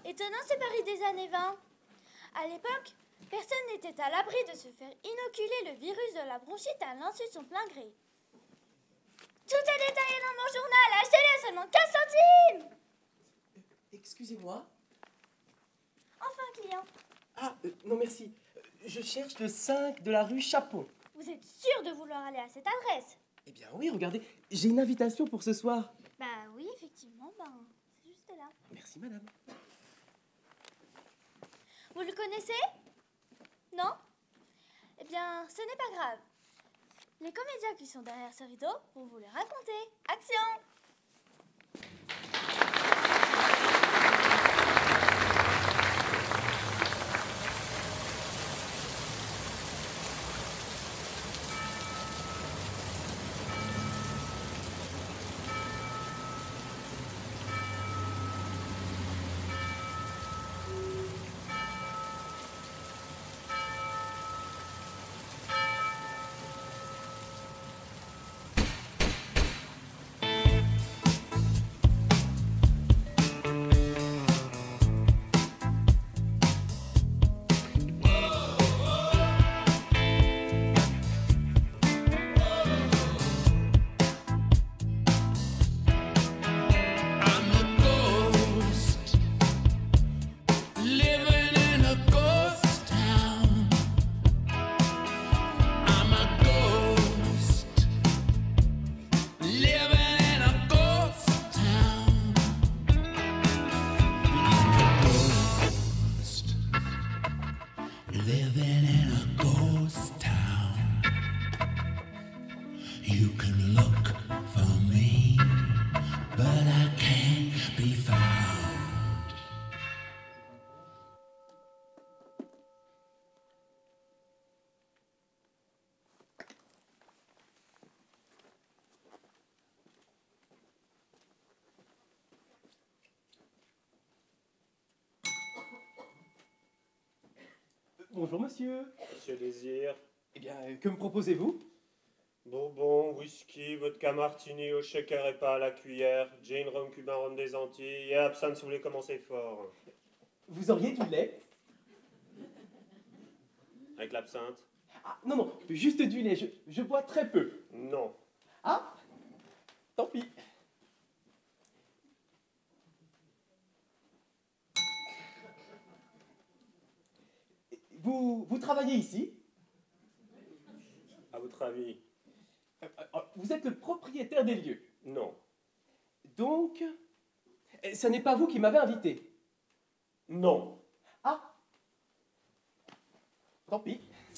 Étonnant ce Paris des années 20. À l'époque, personne n'était à l'abri de se faire inoculer le virus de la bronchite à l'insu de son plein gré. Tout est détaillé dans mon journal, achetez-le à seulement 15 centimes. Excusez-moi. Enfin, client. Ah, non merci. Je cherche le 5 de la rue Chapon. Vous êtes sûr de vouloir aller à cette adresse? Eh bien oui, regardez, j'ai une invitation pour ce soir. Bah oui, effectivement, c'est juste là. Merci madame. Vous le connaissez? Non? Eh bien, ce n'est pas grave. Les comédiens qui sont derrière ce rideau vont vous le raconter. Action! Bonjour monsieur. Monsieur Désir. Eh bien, que me proposez-vous? Bourbon, whisky, vodka martini au shaker et pas à la cuillère, gin, rhum cubain, rhum des Antilles, et absinthe si vous voulez commencer fort. Vous auriez du lait? Avec l'absinthe? Ah, non, non, juste du lait, je bois très peu. Non. Ah, tant pis. Vous travaillez ici? À votre avis? Vous êtes le propriétaire des lieux? Non. Donc, ce n'est pas vous qui m'avez invité? Non. Ah, tant pis.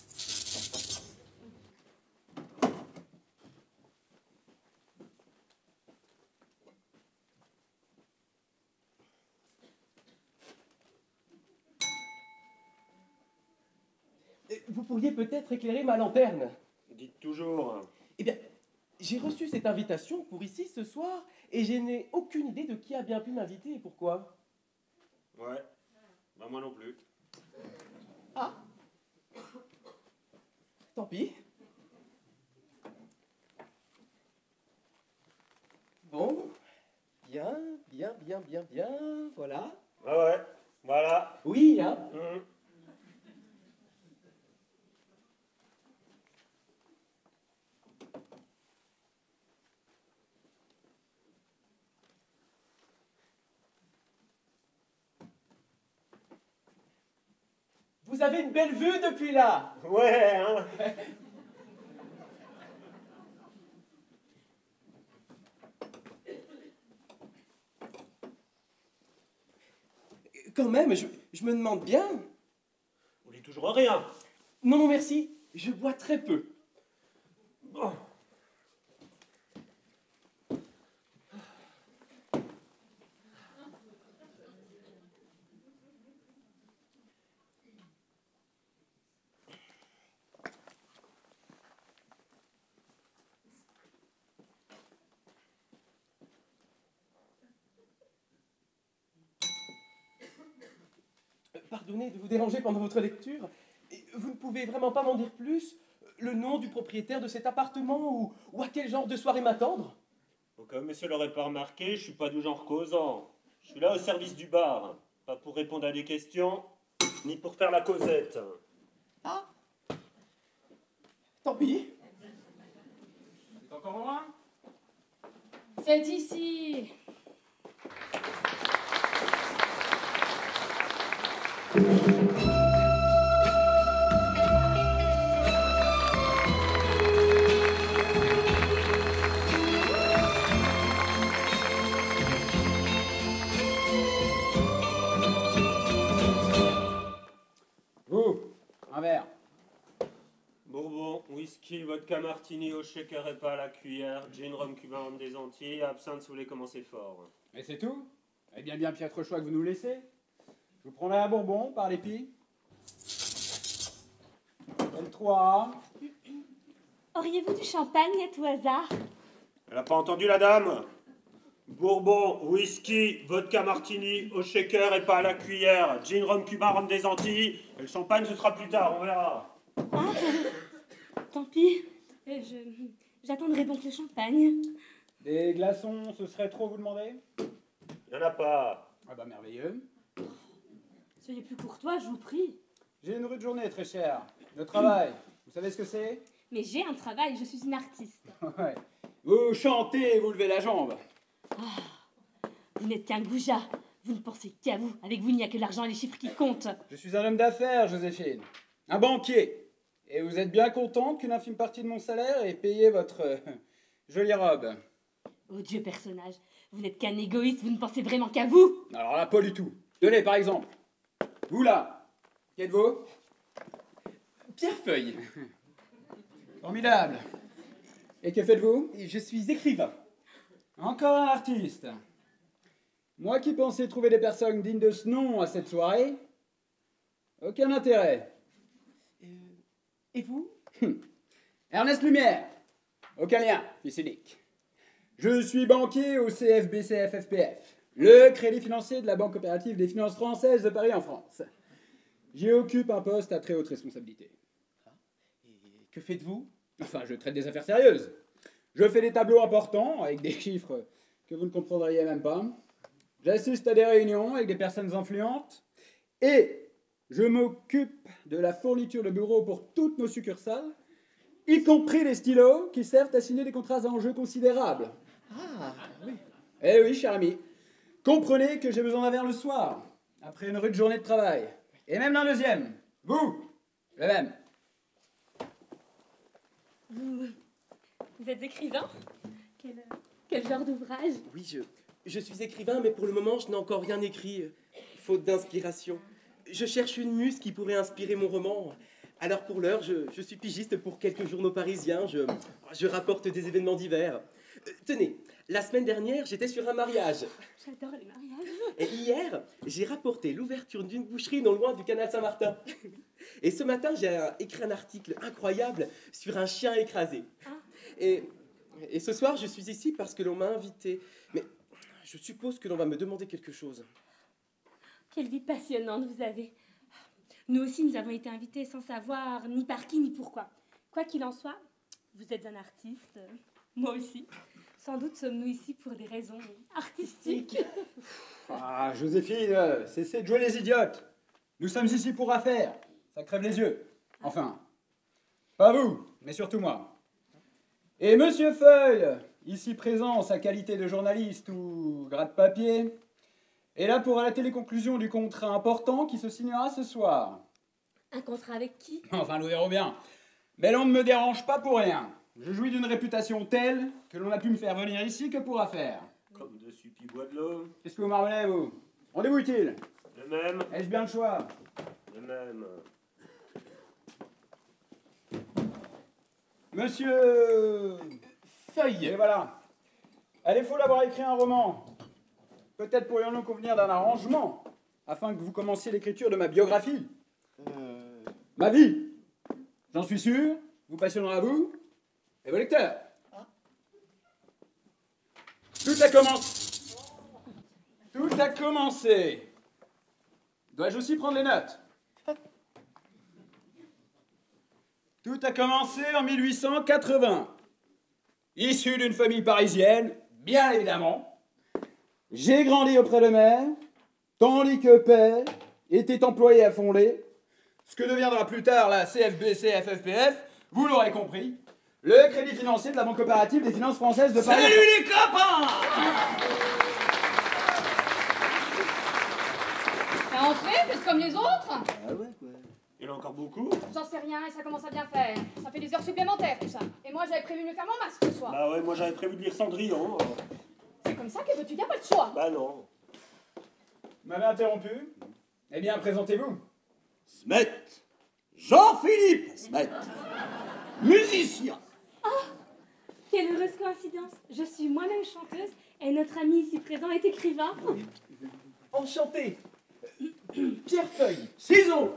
Vous pourriez peut-être éclairer ma lanterne? Dites toujours. Eh bien, j'ai reçu cette invitation pour ici ce soir et je n'ai aucune idée de qui a bien pu m'inviter et pourquoi. Ouais. Bah moi non plus. Ah, tant pis. Bon, bien, voilà. Ah ouais, voilà. Oui, hein. Vous avez une belle vue depuis là. Ouais, hein. Quand même, je me demande bien. On lit toujours rien. Non, non, merci. Je bois très peu. Oh. Pardonnez de vous déranger pendant votre lecture. Vous ne pouvez vraiment pas m'en dire plus? Le nom du propriétaire de cet appartement ou à quel genre de soirée m'attendre? Comme monsieur l'aurait pas remarqué, je suis pas du genre causant. Je suis là au service du bar. Pas pour répondre à des questions, ni pour faire la causette. Ah, tant pis. C'est encore loin? C'est ici. Vous, un verre. Bourbon, whisky, vodka martini au shaker et pas à la cuillère, gin, rhum cubain, rhum des Antilles, absinthe si vous voulez commencer fort. Et c'est tout? Eh bien, bien piètre choix que vous nous laissez. Je vous prendrai un bourbon par l'épi. L3. Auriez-vous du champagne à tout hasard? Elle a pas entendu la dame? Bourbon, whisky, vodka martini au shaker et pas à la cuillère, gin, rhum cubain, rhum des Antilles, et le champagne ce sera plus tard, on verra. Ah, tant pis. J'attendrai donc le champagne. Des glaçons, ce serait trop, vous demandez? Il y en a pas. Ah bah merveilleux. Soyez plus courtois, je vous prie. J'ai une rude journée, très chère. Le travail, vous savez ce que c'est? Mais j'ai un travail, je suis une artiste. Ouais. Vous chantez et vous levez la jambe. Vous n'êtes qu'un goujat. Vous ne pensez qu'à vous. Avec vous, il n'y a que l'argent et les chiffres qui comptent. Je suis un homme d'affaires, Joséphine. Un banquier. Et vous êtes bien contente qu'une infime partie de mon salaire ait payé votre jolie robe. Odieux personnage. Vous n'êtes qu'un égoïste, vous ne pensez vraiment qu'à vous. Alors là, pas du tout. Tenez, par exemple. Vous là, qui êtes-vous? Pierrefeuille. Formidable. Et que faites-vous? Je suis écrivain. Encore un artiste. Moi qui pensais trouver des personnes dignes de ce nom à cette soirée, aucun intérêt. Et vous? Ernest Lumière. Aucun lien, fils unique. Je suis banquier au CFBCFFPF, le crédit financier de la Banque coopérative des finances françaises de Paris en France. J'y occupe un poste à très haute responsabilité. Et que faites-vous? Enfin, je traite des affaires sérieuses. Je fais des tableaux importants avec des chiffres que vous ne comprendriez même pas. J'assiste à des réunions avec des personnes influentes. Et je m'occupe de la fourniture de bureaux pour toutes nos succursales, y compris les stylos qui servent à signer des contrats à enjeux considérables. Ah, oui. Eh oui, cher ami. Comprenez que j'ai besoin d'un verre le soir, après une rude journée de travail. Et même d'un deuxième. Vous, le même. Vous êtes écrivain? Quel genre d'ouvrage? Oui, je suis écrivain, mais pour le moment, je n'ai encore rien écrit, faute d'inspiration. Je cherche une muse qui pourrait inspirer mon roman. Alors pour l'heure, je suis pigiste pour quelques journaux parisiens. Je rapporte des événements divers. Tenez, la semaine dernière, j'étais sur un mariage. J'adore les mariages. Et hier, j'ai rapporté l'ouverture d'une boucherie non loin du canal Saint-Martin. Et ce matin, j'ai écrit un article incroyable sur un chien écrasé. Ah. Et ce soir, je suis ici parce que l'on m'a invité. Mais je suppose que l'on va me demander quelque chose. Quelle vie passionnante vous avez. Nous aussi, nous avons été invités sans savoir ni par qui ni pourquoi. Quoi qu'il en soit, vous êtes un artiste, moi aussi. Sans doute sommes-nous ici pour des raisons artistiques. Ah, Joséphine, cessez de jouer les idiotes. Nous sommes ici pour affaires. Ça crève les yeux. Enfin, pas vous, mais surtout moi. Et Monsieur Feuille, ici présent en sa qualité de journaliste ou gratte-papier, est là pour relater les conclusions du contrat important qui se signera ce soir. Un contrat avec qui? Enfin, nous verrons bien. Mais l'on ne me dérange pas pour rien. Je jouis d'une réputation telle que l'on n'a pu me faire venir ici que pour affaires. Comme de Supi bois de l'eau. Qu'est-ce que vous marmonnez, vous? Rendez-vous utile. Le même, Ai-je bien le choix? le même. Monsieur... Feuille. Et voilà. À défaut d'avoir écrit un roman, peut-être pourrions-nous convenir d'un arrangement afin que vous commenciez l'écriture de ma biographie. Ma vie, j'en suis sûr, vous passionnera à vous et vos lecteurs. Tout a commencé. Tout a commencé. Dois-je aussi prendre les notes? Tout a commencé en 1880. Issu d'une famille parisienne, bien évidemment. J'ai grandi auprès de mère, tandis que père était employé à Fonlay, ce que deviendra plus tard la CFBC-FFPF, vous l'aurez compris, le crédit financier de la Banque coopérative des finances françaises de Paris. Salut les copains! T'es entré, faites comme les autres. Ah ouais, quoi. Il y en a encore beaucoup? J'en sais rien et ça commence à bien faire. Ça fait des heures supplémentaires tout ça. Et moi j'avais prévu de me faire mon masque ce soir. Bah ouais, moi j'avais prévu de lire Cendrillon. C'est comme ça que veux-tu, y a pas de choix. Bah non. Vous m'avez interrompu? Eh bien, présentez-vous. Smet. Jean-Philippe Smet. Musicien. Quelle heureuse coïncidence. Je suis moi-même chanteuse et notre ami ici présent est écrivain. Enchanté. Pierre Feuille. Ciseaux.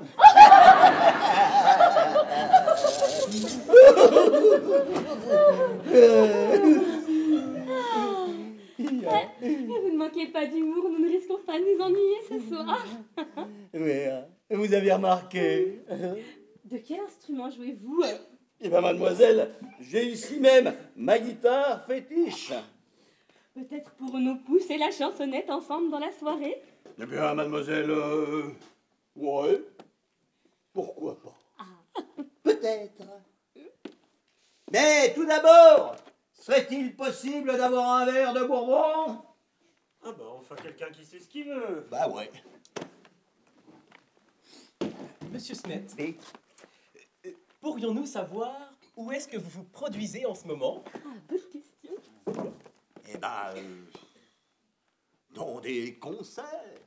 Et vous ne manquez pas d'humour, nous ne risquons pas de nous ennuyer ce soir. Oui, vous avez remarqué. De quel instrument jouez-vous? Eh bien, mademoiselle, j'ai ici même ma guitare fétiche. Peut-être pour nous pousser la chansonnette ensemble dans la soirée? Eh bien, mademoiselle, ouais. Pourquoi pas? Peut-être. Mais tout d'abord, serait-il possible d'avoir un verre de Bourbon? Ah bah enfin quelqu'un qui sait ce qu'il veut. Bah ouais. Monsieur Smet, Et pourrions-nous savoir où est-ce que vous vous produisez en ce moment? Ah, bonne question. eh ben, dans des concerts.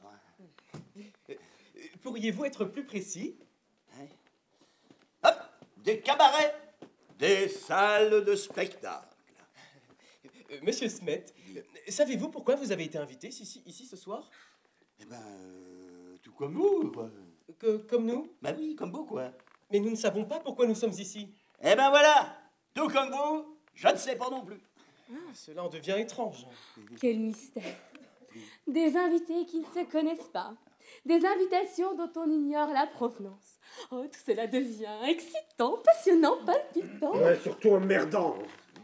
Pourriez-vous être plus précis? Hop, des cabarets, des salles de spectacle. Monsieur Smet, savez-vous pourquoi vous avez été invité ici ce soir? Eh ben, tout comme vous, quoi. Comme nous? Bah oui, comme vous, quoi. Mais nous ne savons pas pourquoi nous sommes ici. Eh ben voilà, tout comme vous, je ne sais pas non plus. Cela en devient étrange. Quel mystère. Des invités qui ne se connaissent pas. Des invitations dont on ignore la provenance. Oh, tout cela devient excitant, passionnant, palpitant. Ouais, surtout emmerdant.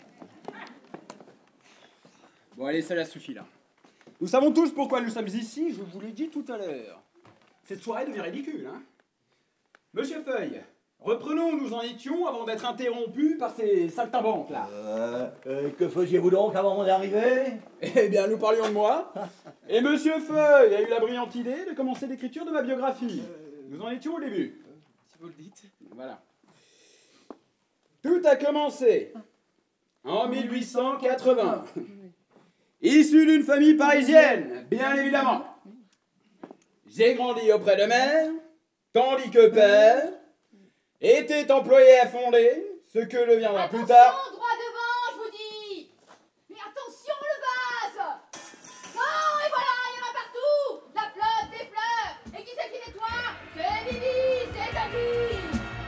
Bon, allez, cela suffit, là. Nous savons tous pourquoi nous sommes ici, je vous l'ai dit tout à l'heure. Cette soirée devient ridicule, hein. Monsieur Feuille, reprenons où nous en étions avant d'être interrompus par ces saltimbanques, là. Que faisiez-vous donc avant mon arrivée? Eh bien, nous parlions de moi. Et Monsieur Feuille a eu la brillante idée de commencer l'écriture de ma biographie. Nous en étions au début. Si vous le dites. Voilà. Tout a commencé en 1880. Issu d'une famille parisienne, bien évidemment. J'ai grandi auprès de mère, tandis que père était employé à Fondé, ce que deviendra plus tard. Attention, droit devant, je vous dis. Mais attention le vase. Non, et voilà, il y en a partout. La flotte, des fleurs. Et qui c'est qui nettoie? C'est Lily, c'est Daddy.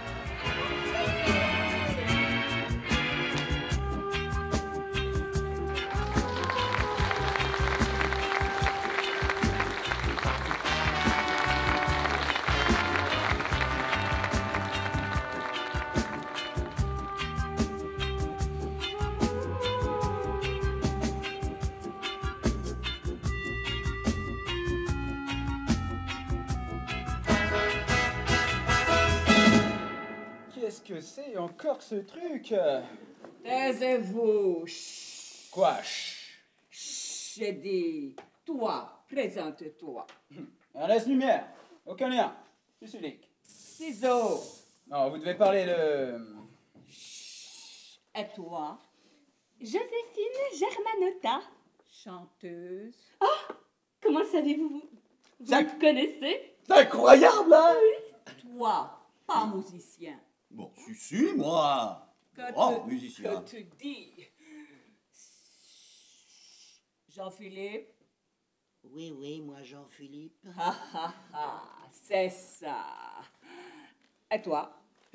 Qu'est-ce que c'est encore que ce truc? Taisez-vous. Chut. Quoi? Chut. Chut, j'ai dit. Toi, présente-toi. Ernest Lumière, aucun lien. Je suis Luc. Ciseaux. Non, vous devez parler de... Et toi, Joséphine Germanotta. chanteuse. Comment le savez-vous? Vous Ça- me connaissez? C'est incroyable, hein? Toi, pas musicien. Bon, si, moi. Que Oh, tu, musicien. que tu dis. Jean-Philippe. Oui, moi, Jean-Philippe. C'est ça. Et toi?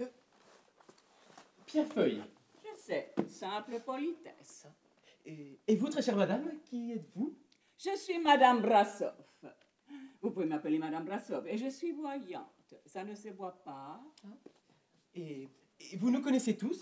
Pierre Feuille. Je sais, simple politesse. Et vous, très chère madame, qui êtes-vous? Je suis Madame Brassov. Vous pouvez m'appeler Madame Brassov. Et je suis voyante. Ça ne se voit pas. Et vous nous connaissez tous?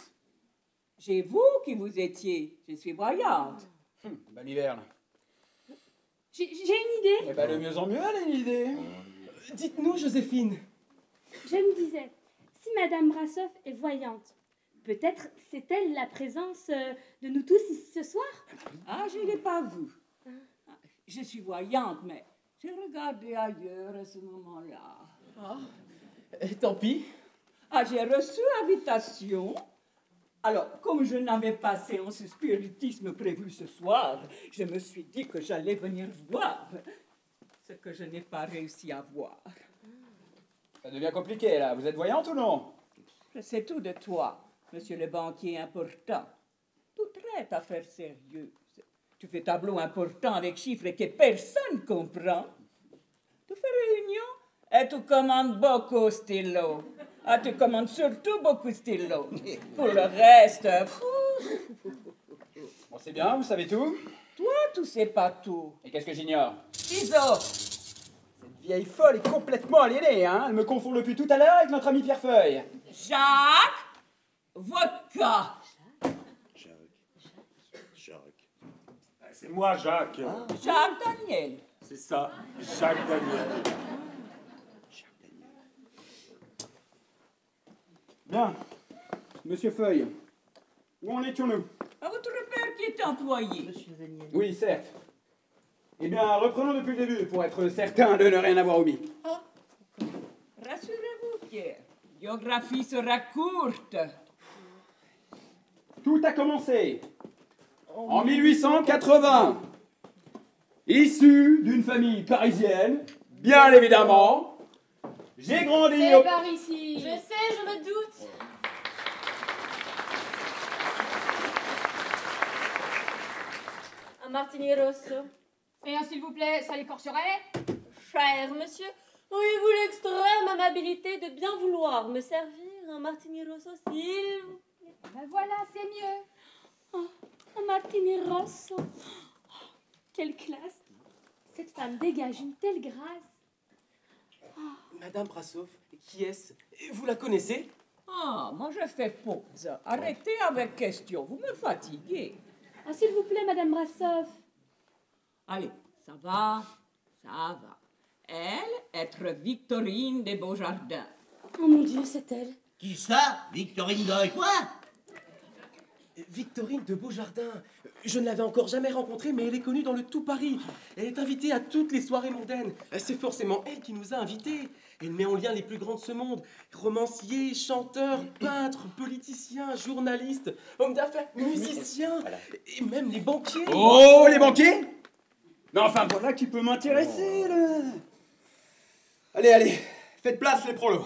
J'ai vous qui vous étiez. Je suis voyante. Bon hiver, là. J'ai une idée. Eh ben, de mieux en mieux, elle a une idée. Dites-nous, Joséphine. Je me disais, si Madame Brassoff est voyante, peut-être c'est-elle la présence de nous tous ici ce soir? Ah, je ne l'ai pas vu. Je suis voyante, mais j'ai regardé ailleurs à ce moment-là. Ah, tant pis. Ah, j'ai reçu invitation. Alors, comme je n'avais pas séance spiritisme prévue ce soir, je me suis dit que j'allais venir voir ce que je n'ai pas réussi à voir. Ça devient compliqué, là. Vous êtes voyante ou non? Je sais tout de toi, monsieur le banquier important. Tu traites affaires sérieuses. Tu fais tableau important avec chiffres que personne comprend. Tu fais réunion et tu commandes beaucoup stylo. Ah, tu commandes surtout beaucoup stylo. Pour le reste, Bon, c'est bien, vous savez tout. toi, tu sais pas tout. Et qu'est-ce que j'ignore? Ciseaux. Cette vieille folle est complètement aliénée, hein. Elle me confond depuis tout à l'heure avec notre ami Pierrefeuille. Jacques. Vodka. Jacques. C'est moi, Jacques. Jacques Daniel. C'est ça, Jacques Daniel. Bien. Monsieur Feuille, où en étions-nous? À votre père qui est employé. Oui, certes. Eh bien, reprenons depuis le début pour être certain de ne rien avoir omis. Rassurez-vous, Pierre. Biographie sera courte. Tout a commencé en 1880. Issu d'une famille parisienne, bien évidemment, j'ai grandi C'est par ici. Je sais, je me doute. Un martini rosso. Et un s'il vous plaît, ça l'écorcherait? Cher monsieur, auriez-vous l'extrême amabilité de bien vouloir me servir un martini rosso, s'il vous plaît? Ben voilà, c'est mieux. Oh, un martini rosso. Oh, quelle classe. Cette femme dégage une telle grâce. Madame Brassoff, qui est-ce? Vous la connaissez? Ah, moi je fais pause. Arrêtez avec question, vous me fatiguez. Ah, s'il vous plaît, Madame Brassoff. Allez, ça va, ça va. Elle, être Victorine des Beaujardins. Oh mon Dieu, c'est elle. Qui ça? Victorine de quoi? Victorine de Beaujardin. Je ne l'avais encore jamais rencontrée, mais elle est connue dans le tout Paris. Elle est invitée à toutes les soirées mondaines. C'est forcément elle qui nous a invités. Elle met en lien les plus grands de ce monde. Romanciers, chanteurs, peintres, politiciens, journalistes, hommes d'affaires, musiciens, et même les banquiers. Oh, les banquiers? Mais enfin, voilà qui peut m'intéresser, là. Allez, allez, faites place, les prolos.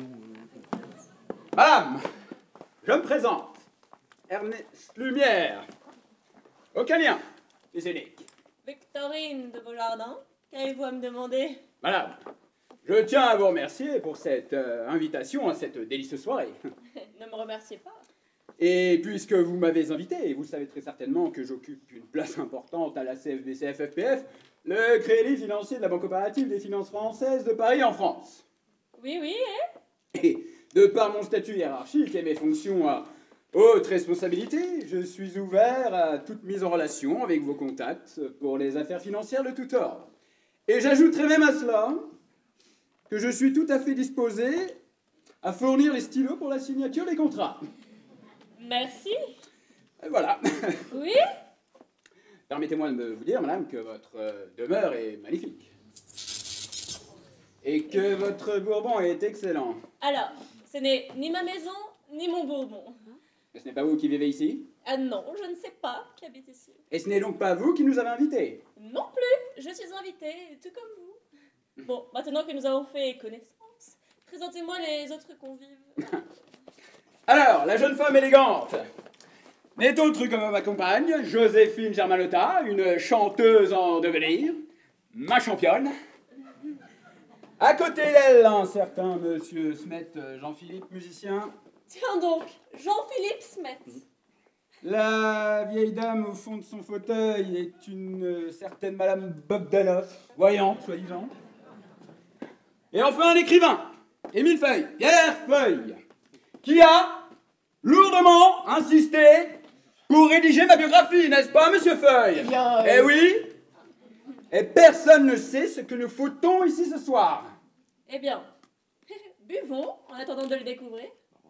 Madame, je me présente. Ernest Lumière. Aucun lien, les uniques. Victorine de Beaujardin, qu'avez-vous à me demander? Madame, je tiens à vous remercier pour cette invitation à cette délicieuse soirée. Ne me remerciez pas. Et puisque vous m'avez invité, et vous savez très certainement que j'occupe une place importante à la CFBCF-FPF, le crédit financier de la Banque coopérative des finances françaises de Paris en France. Oui, oui, Et de par mon statut hiérarchique et mes fonctions à haute responsabilité, je suis ouvert à toute mise en relation avec vos contacts pour les affaires financières de tout ordre. Et j'ajouterai même à cela que je suis tout à fait disposé à fournir les stylos pour la signature des contrats. Merci. Et voilà. Oui? Permettez-moi de vous dire, madame, que votre demeure est magnifique. Et que votre bourbon est excellent. Alors, ce n'est ni ma maison, ni mon bourbon. Mais ce n'est pas vous qui vivez ici? Ah non, je ne sais pas qui habite ici. Et ce n'est donc pas vous qui nous avez invités? Non plus, je suis invitée, tout comme vous. Bon, maintenant que nous avons fait connaissance, présentez-moi les autres convives. Alors, la jeune femme élégante n'est autre que ma compagne, Joséphine Germanotta, une chanteuse en devenir, ma championne. À côté d'elle, un certain monsieur Smet, Jean-Philippe, musicien. Tiens donc, Jean-Philippe Smet. La vieille dame au fond de son fauteuil est une certaine madame Bogdanov, voyante, soi-disant. Et enfin, un écrivain, Émile Feuille, Pierre Feuille, qui a lourdement insisté pour rédiger ma biographie, n'est-ce pas, monsieur Feuille? Bien, Eh oui. Et personne ne sait ce que nous foutons ici ce soir. Eh bien, buvons en attendant de le découvrir.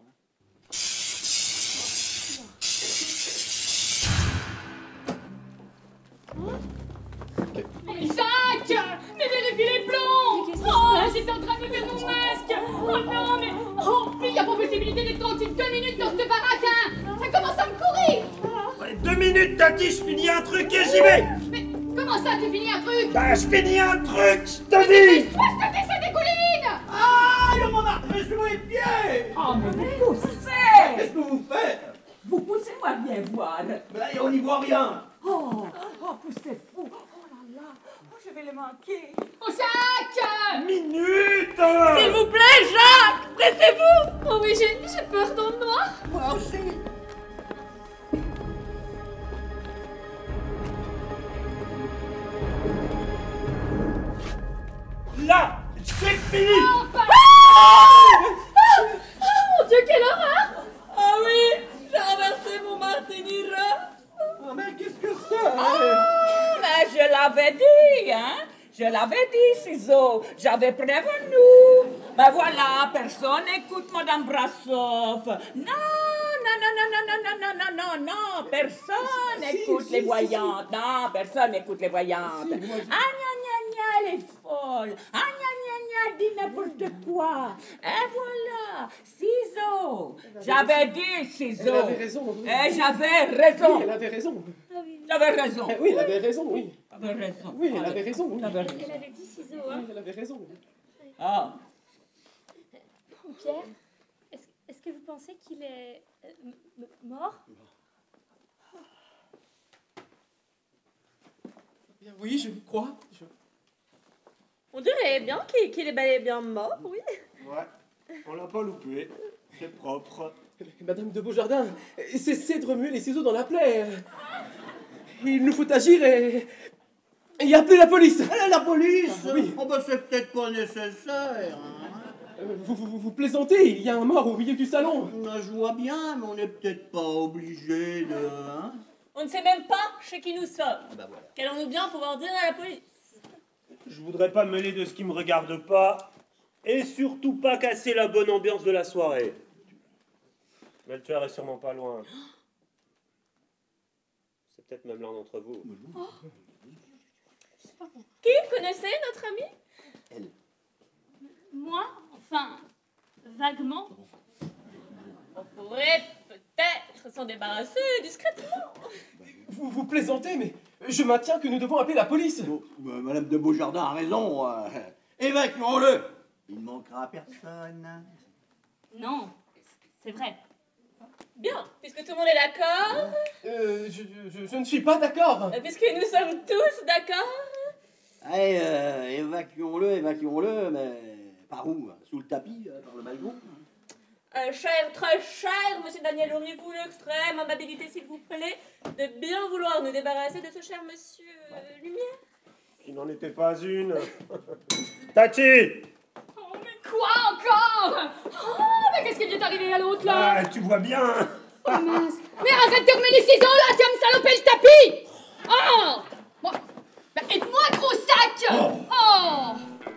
Mais Jacques! Mais vérifie les plombs! Oh, j'étais en train de faire mon masque! Oh non, mais... Oh, il n'y a pas possibilité d'être tranquille 2 minutes dans cette baraque, hein! Ça commence à me courir! Ouais, 2 minutes, Tati, je finis un truc et j'y vais! Mais comment ça, tu finis un truc? Bah, je finis un truc, je te dis! Toi, je te dis, c'est des collines! Ah, on m'en a pris sur les pieds. Oh, mais vous poussez! Qu'est-ce que vous faites? Vous poussez-moi bien voir. Mais là, on n'y voit rien. Oh, poussez-vous. Oh là là, oh, je vais le manquer. Oh, Jacques! Minute! S'il vous plaît, Jacques, pressez-vous. Oh oui, j'ai peur dans le noir. Moi aussi. Là, c'est fini! Enfin! Mon Dieu, quelle horreur! Ah oui, j'ai renversé mon martini rose. Oh, mais qu'est-ce que c'est? Oh, mais je l'avais dit, hein? Je l'avais dit, Ciseaux. J'avais prévenu. Mais voilà, personne n'écoute Madame Brassov. Non, personne n'écoute les voyantes. Non, personne n'écoute les voyantes. Ah, gna, elle est folle. Ah, gna, dit n'importe quoi. Et voilà, Ciseaux. J'avais dit, Ciseaux. Elle avait raison. Oui. Et j'avais raison. Oui, elle avait raison. J'avais raison. Oui, elle avait raison, oui. J'avais raison. Oui, elle avait raison, oui. J'avais raison. Elle avait dit ciseaux, hein. Oui, elle avait raison. Ah. Pierre, est-ce que vous pensez qu'il est mort? Bien, oui, je crois. On dirait bien qu'il est bel et bien mort, oui. Ouais, on l'a pas loupé. C'est propre. Madame de Beaujardin, cessez de remuer les ciseaux dans la plaie. Il nous faut agir et appeler la police. La police? Oui. Oh, bah, c'est peut-être pas nécessaire. Hein. Vous plaisantez, il y a un mort au milieu du salon. Je vois bien, mais on n'est peut-être pas obligé de... Hein? On ne sait même pas chez qui nous sommes. Bah voilà. Qu'allons-nous bien pouvoir dire à la police? Je voudrais pas me mêler de ce qui me regarde pas, et surtout pas casser la bonne ambiance de la soirée. Mais le tueur est sûrement pas loin. C'est peut-être même l'un d'entre vous. Qui connaissait notre ami? Elle. Moi? Enfin, vaguement. On pourrait peut-être s'en débarrasser discrètement. Vous plaisantez, mais je maintiens que nous devons appeler la police. Bon, Madame de Beaujardin a raison. Évacuons-le. Il ne manquera à personne. Non, c'est vrai. Bien, puisque tout le monde est d'accord, Je ne suis pas d'accord. puisque nous sommes tous d'accord, Allez, évacuons-le, mais par où? Sous le tapis, par le balcon? cher, très cher, monsieur Daniel, auriez-vous l'extrême amabilité, s'il vous plaît, de bien vouloir nous débarrasser de ce cher monsieur Lumière? Il n'en était pas une. Tati! Oh, mais quoi encore? Oh, mais qu'est-ce qui lui est arrivé à l'autre, là? Ah, tu vois bien. Oh, mince. Mais arrête de remuer les ciseaux, là, tu vas me saloper le tapis! Oh! Bon, bah, aide-moi, gros sac! Oh!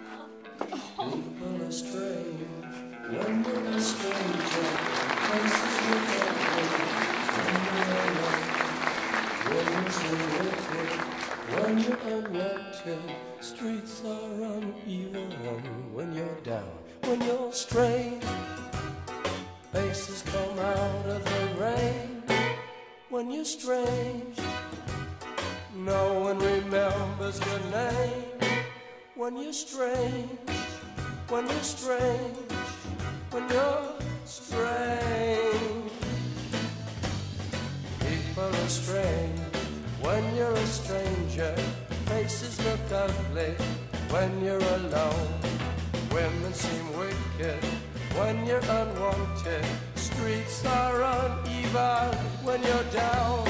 When you're unwanted, streets are uneven. When you're down, when you're strange, faces come out of the rain. When you're strange, no one remembers your name. When you're strange, when you're strange, when you're strange, people are strange. When you're a stranger, faces look ugly. When you're alone, women seem wicked. When you're unwanted, streets are uneven. When you're down,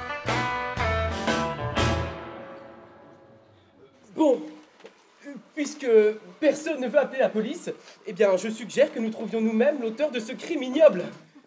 Bon, puisque puisque personne ne veut appeler la police, eh bien, je suggère que nous trouvions nous-mêmes l'auteur de ce crime ignoble.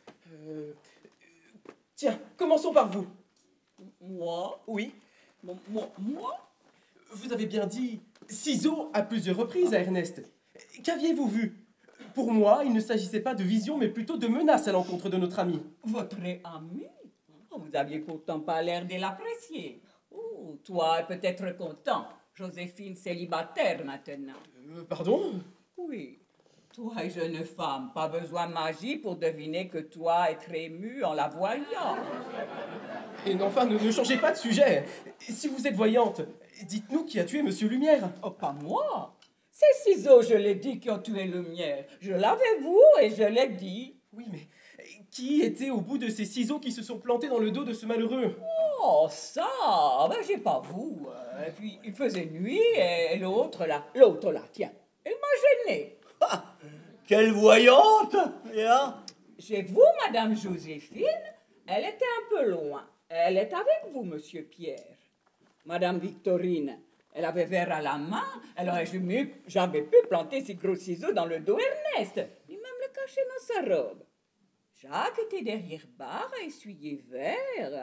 Tiens, commençons par vous. Moi? Oui. Moi? Vous avez bien dit ciseaux à plusieurs reprises à Ernest. Qu'aviez-vous vu? Pour moi, il ne s'agissait pas de vision, mais plutôt de menace à l'encontre de notre ami. Votre ami? Oh, vous aviez pourtant pas l'air de l'apprécier. Oh, toi, peut-être content. Joséphine célibataire maintenant. Pardon? Oui. Toi, jeune femme, pas besoin de magie pour deviner que toi être émue en la voyant. Et enfin, ne changez pas de sujet. Si vous êtes voyante, dites-nous qui a tué Monsieur Lumière. Oh, pas moi. Ces ciseaux, je l'ai dit, qui ont tué Lumière. Je l'avais vu et je l'ai dit. Oui, mais qui était au bout de ces ciseaux qui se sont plantés dans le dos de ce malheureux? Oh, ça, ben j'ai pas vu. Et puis, il faisait nuit et l'autre là, tiens, elle m'a gêné. Ah, quelle voyante! J'ai vu Madame Joséphine, elle était un peu loin. Elle est avec vous, Monsieur Pierre. Madame Victorine, elle avait verre à la main, elle aurait jamais pu planter ces gros ciseaux dans le dos Ernest, ni même le cacher dans sa robe. Jacques était derrière bar à essuyer verre.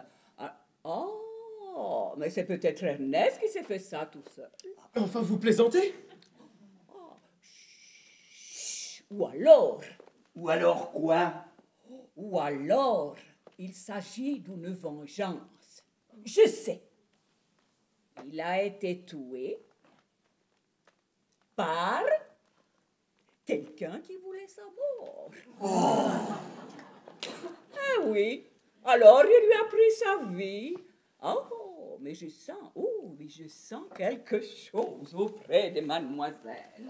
Oh, mais c'est peut-être Ernest qui s'est fait ça tout seul. Enfin, vous plaisantez? Ou alors... Ou alors quoi? Ou alors, il s'agit d'une vengeance. Je sais. Il a été tué par quelqu'un qui voulait sa mort. Ah oui, alors il lui a pris sa vie. Oh, mais je sens quelque chose auprès de mademoiselle.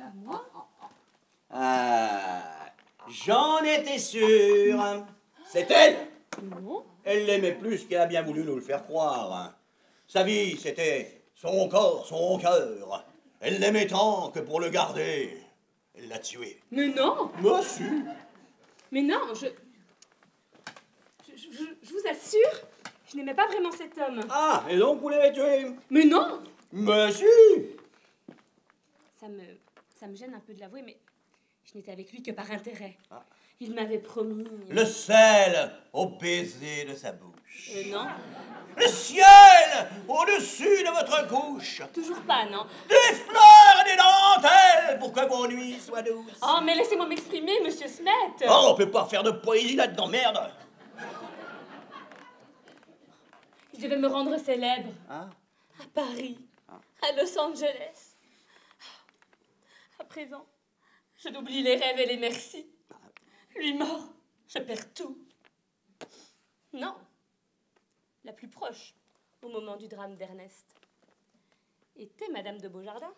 J'en étais sûr. C'est elle. Elle l'aimait plus qu'elle a bien voulu nous le faire croire. Sa vie, c'était son corps, son cœur. Elle l'aimait tant que pour le garder, elle l'a tué. Mais non! Moi, si. Mais non, je vous assure, je n'aimais pas vraiment cet homme. Ah, et donc vous l'avez tué? Mais non! Mais si. Ça me gêne un peu de l'avouer, mais je n'étais avec lui que par intérêt. Il m'avait promis... Le sel au baiser de sa bouche. Non. Le ciel au-dessus de votre couche. Toujours pas, non. Des fleurs et des dentelles pour que vos nuits soient douces. Oh, mais laissez-moi m'exprimer, monsieur Smet. Oh, on peut pas faire de poésie là-dedans, merde. Je devais me rendre célèbre. Ah. À Paris. À Los Angeles. À présent, je n'oublie les rêves et les merci. Lui mort, je perds tout. Non. La plus proche, au moment du drame d'Ernest, était Madame de Beaujardin.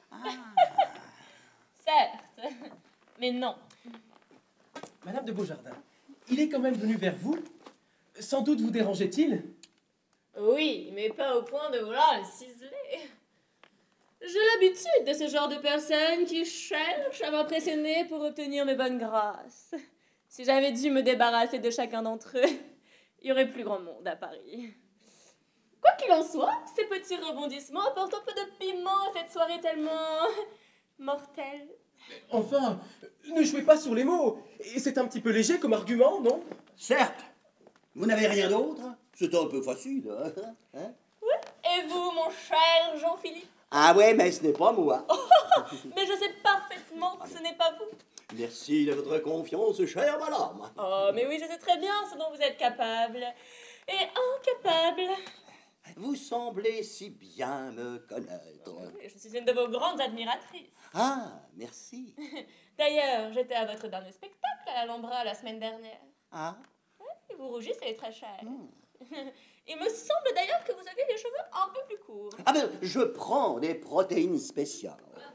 Certes, mais non. Madame de Beaujardin, il est quand même venu vers vous. Sans doute vous dérangeait-il? Oui, mais pas au point de vouloir le ciseler. J'ai l'habitude de ce genre de personnes qui cherchent à m'impressionner pour obtenir mes bonnes grâces. Si j'avais dû me débarrasser de chacun d'entre eux, il y aurait plus grand monde à Paris. Quoi qu'il en soit, ces petits rebondissements apportent un peu de piment à cette soirée tellement... mortelle. Enfin, ne jouez pas sur les mots. Et c'est un petit peu léger comme argument, non? Certes. Vous n'avez rien d'autre? C'est un peu facile, hein? Oui. Et vous, mon cher Jean-Philippe? Ah ouais, mais ce n'est pas moi. Mais je sais parfaitement que ce n'est pas vous. Merci de votre confiance, chère madame. Oh, mais oui, je sais très bien ce dont vous êtes capable. Et incapable. Vous semblez si bien me connaître. Je suis une de vos grandes admiratrices. Ah, merci. D'ailleurs, j'étais à votre dernier spectacle à l'Alhambra la semaine dernière. Ah? Oui, et vous rougissez très cher. Il me semble d'ailleurs que vous aviez les cheveux un peu plus courts. Ah ben, je prends des protéines spéciales.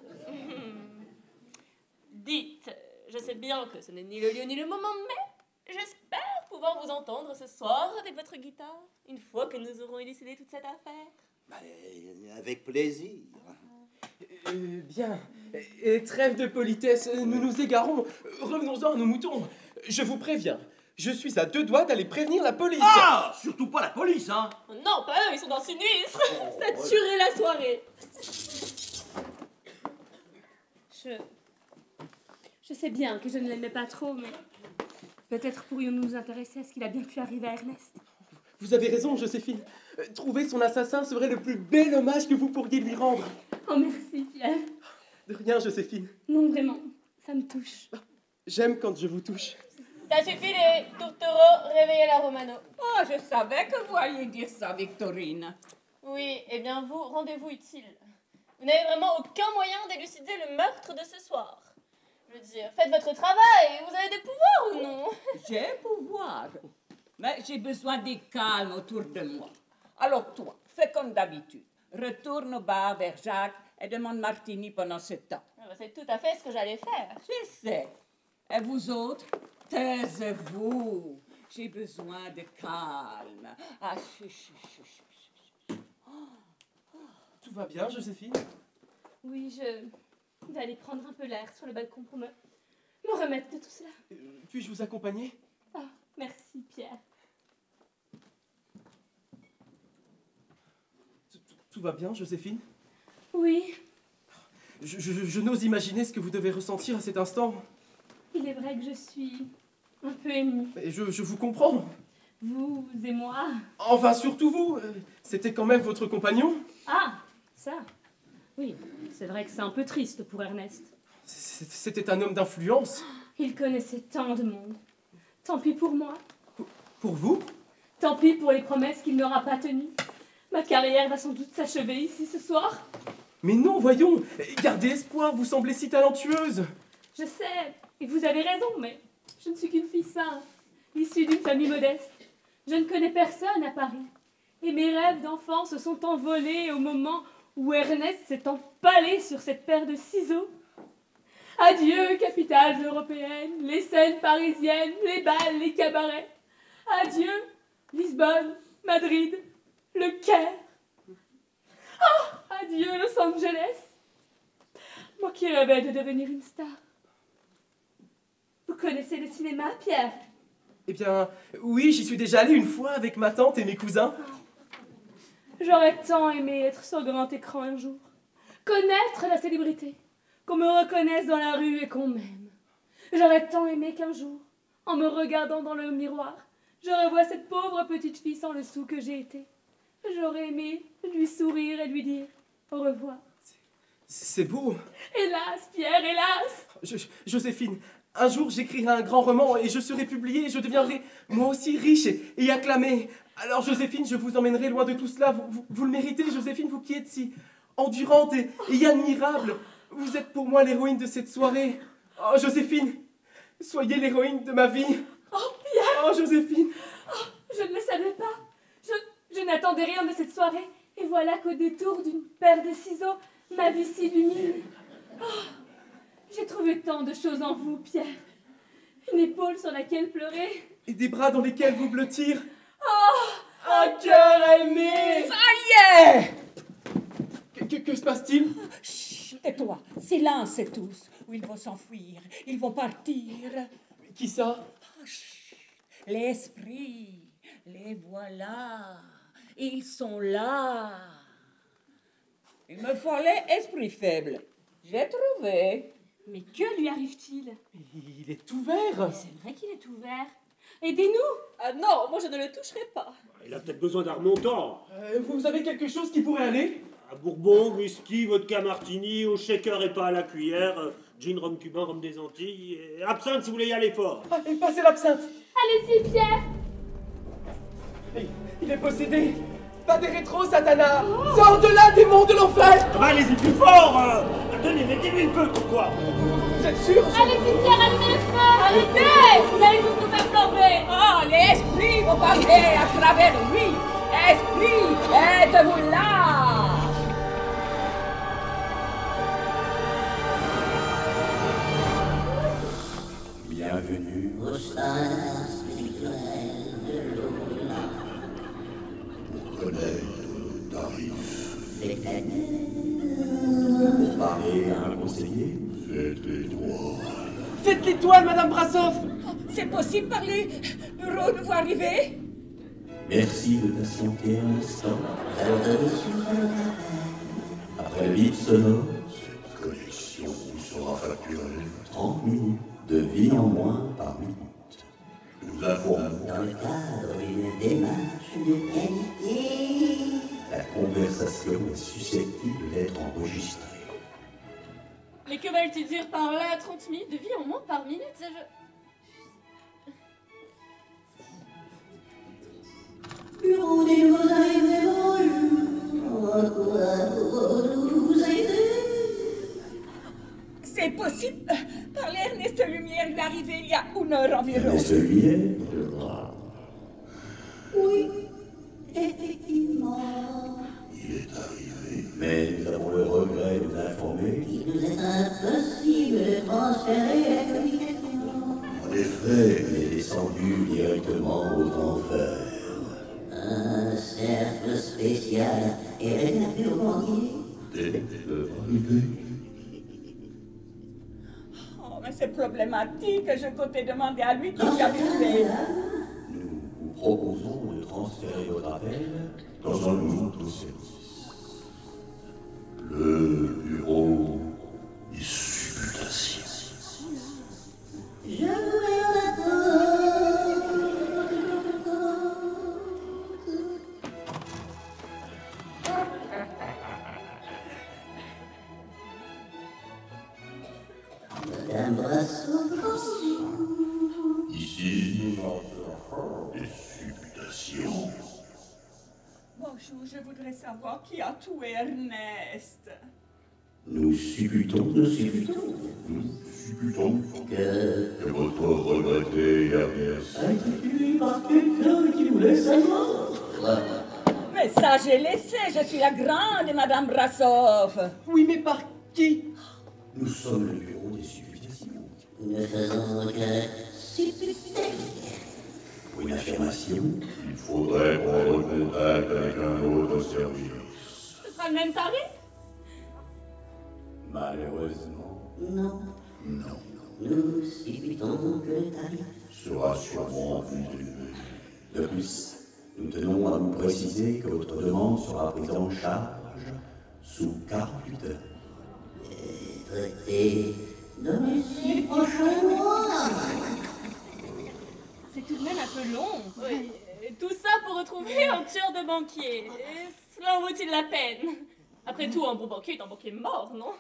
Dites, je sais bien que ce n'est ni le lieu ni le moment, mais j'espère pouvoir vous entendre ce soir avec votre guitare, une fois que nous aurons élucidé toute cette affaire. Avec plaisir. Bien. Et trêve de politesse, nous nous égarons. Revenons-en à nos moutons. Je vous préviens, je suis à 2 doigts d'aller prévenir la police. Ah! Surtout pas la police, hein? Non, pas eux, ils sont dans sinistre. Ça tuerait la soirée. Je sais bien que je ne l'aimais pas trop, mais peut-être pourrions-nous nous intéresser à ce qu'il a bien pu arriver à Ernest. Vous avez raison, Joséphine. Trouver son assassin serait le plus bel hommage que vous pourriez lui rendre. Oh, merci, Pierre. De rien, Joséphine. Non, vraiment, ça me touche. J'aime quand je vous touche. Ça suffit les tourtereaux, réveillez la Romano. Oh, je savais que vous alliez dire ça, Victorine. Oui, eh bien vous, rendez-vous utile. Vous n'avez vraiment aucun moyen d'élucider le meurtre de ce soir. Je veux dire, faites votre travail, vous avez des pouvoirs ou non? J'ai pouvoir, mais j'ai besoin des calmes autour de moi. Alors toi, fais comme d'habitude. Retourne au bar vers Jacques et demande Martini pendant ce temps. C'est tout à fait ce que j'allais faire. Je sais. Et vous autres, taisez-vous. J'ai besoin de calme. Ah, Tout va bien, Joséphine? Oui, je vais aller prendre un peu l'air sur le balcon pour me remettre de tout cela. Puis-je vous accompagner? Ah, merci, Pierre. Tout va bien, Joséphine? Oui. Je n'ose imaginer ce que vous devez ressentir à cet instant. Il est vrai que je suis un peu émue. Et je vous comprends. Vous et moi. Enfin, surtout vous. C'était quand même votre compagnon. Ah, ça. Oui, c'est vrai que c'est un peu triste pour Ernest. C'était un homme d'influence. Il connaissait tant de monde. Tant pis pour moi. Pour vous? Tant pis pour les promesses qu'il n'aura pas tenues. Ma carrière va sans doute s'achever ici ce soir. Mais non, voyons. Gardez espoir, vous semblez si talentueuse. Je sais, et vous avez raison, mais je ne suis qu'une fille simple, issue d'une famille modeste. Je ne connais personne à Paris. Et mes rêves d'enfant se sont envolés au moment où Ernest s'est empalé sur cette paire de ciseaux. Adieu, capitales européennes, les scènes parisiennes, les balles, les cabarets. Adieu, Lisbonne, Madrid, le Caire. Oh, adieu, Los Angeles. Moi qui rêvais de devenir une star. Vous connaissez le cinéma, Pierre? Eh bien, oui, j'y suis déjà allée une fois avec ma tante et mes cousins. J'aurais tant aimé être sur grand écran un jour. Connaître la célébrité. Qu'on me reconnaisse dans la rue et qu'on m'aime. J'aurais tant aimé qu'un jour, en me regardant dans le miroir, je revois cette pauvre petite fille sans le sou que j'ai été. J'aurais aimé lui sourire et lui dire au revoir. C'est beau. Hélas, Pierre, hélas. Joséphine, un jour j'écrirai un grand roman et je serai publié et je deviendrai moi aussi riche et acclamé. Alors Joséphine, je vous emmènerai loin de tout cela. Vous le méritez, Joséphine, vous qui êtes si endurante et admirable. Vous êtes pour moi l'héroïne de cette soirée. Oh, Joséphine, soyez l'héroïne de ma vie. Oh, Pierre. Oh, Joséphine. Oh, je ne le savais pas. Je n'attendais rien de cette soirée. Et voilà qu'au détour d'une paire de ciseaux, ma vie s'illumine. Oh, j'ai trouvé tant de choses en vous, Pierre. Une épaule sur laquelle pleurer. Et des bras dans lesquels vous blottir. Oh, un cœur aimé. Ça y est. Que se passe-t-il? Chut, tais-toi, silence tous, ou ils vont s'enfuir, ils vont partir. Qui ça? Oh, chut. Les esprits, les voilà, ils sont là. Il me fallait esprit faible, j'ai trouvé. Mais que lui arrive-t-il? Il est ouvert. C'est vrai qu'il est ouvert. Aidez-nous. Ah non, moi je ne le toucherai pas. Il a peut-être besoin d'un remontant. Vous avez quelque chose qui pourrait aller? Un bourbon, whisky, vodka martini, au shaker et pas à la cuillère, gin, rhum cubain, rhum des Antilles, et absinthe si vous voulez y aller fort. Et passez l'absinthe. Allez-y, Pierre. Il est possédé. Pas des rétros, Satana. Sors de là, démon de l'enfer. Ah bah allez-y plus fort. Tenez, mettez-lui une peu, quoi. Vous êtes sûr? Allez-y, Pierre, allumez le feu. Arrêtez. Vous allez tous nous faire plomber. Oh, les esprits vont parler à travers lui. Esprit, êtes-vous là? Bienvenue au sein spirituel de l'au-delà. Pour connaître le tarif des pour parler à un conseiller, faites l'étoile. Faites l'étoile, Madame Brassoff. C'est possible par les bureaux de vous arriver? Merci de patienter un instant. Après le bip sonore, cette connexion vous sera facturer 30 minutes de vie en moins par minute. Nous informons Dans le cadre d'une démarche de qualité, la conversation est susceptible d'être enregistrée. Mais que veulent-ils dire par là 30 minutes de vie en moins par minute? Bureau des beaux-arts, vous aider. C'est possible. Par l'Ernest Lumière, il est arrivé il y a 1 heure environ. Ernest Lumière? Oui, effectivement. Il est arrivé. Mais nous avons le regret de vous informer qu'il nous est impossible de transférer la communication. En effet, Il est descendu directement aux enfers. Un cercle spécial est réservé aux banquiers. dès leur arrivée, Oh, mais c'est problématique. Je comptais demander à lui qui vient fait. Nous vous proposons de transférer votre appel dans un autre service. Le bureau des supputations. Je vous mets en attente. Madame Brassot. Ici, des supputations. Bonjour, je voudrais savoir qui a tué Ernest. Nous supputons, Nous supputons que que votre regretté Ernest a été tué par quelqu'un qui voulait savoir. Mais ça, j'ai laissé. Je suis la grande Madame Brassov. Oui, mais par qui? Nous sommes le bureau des supputations. Nous ne faisons que supputer. Pour une affirmation, il faudrait prendre contact avec un autre service. Ce sera le même tarif? malheureusement, Non. nous supputons que le tarif Sera sûrement plus élevé. De plus, nous tenons à vous préciser que votre demande sera prise en charge sous 48 heures. Et traitée dans les 6 prochains mois. C'est tout de même un peu long. Oui. Et tout ça pour retrouver un tueur de banquier. Et cela en vaut-il la peine? Après tout, un bon banquier est un banquier mort, non?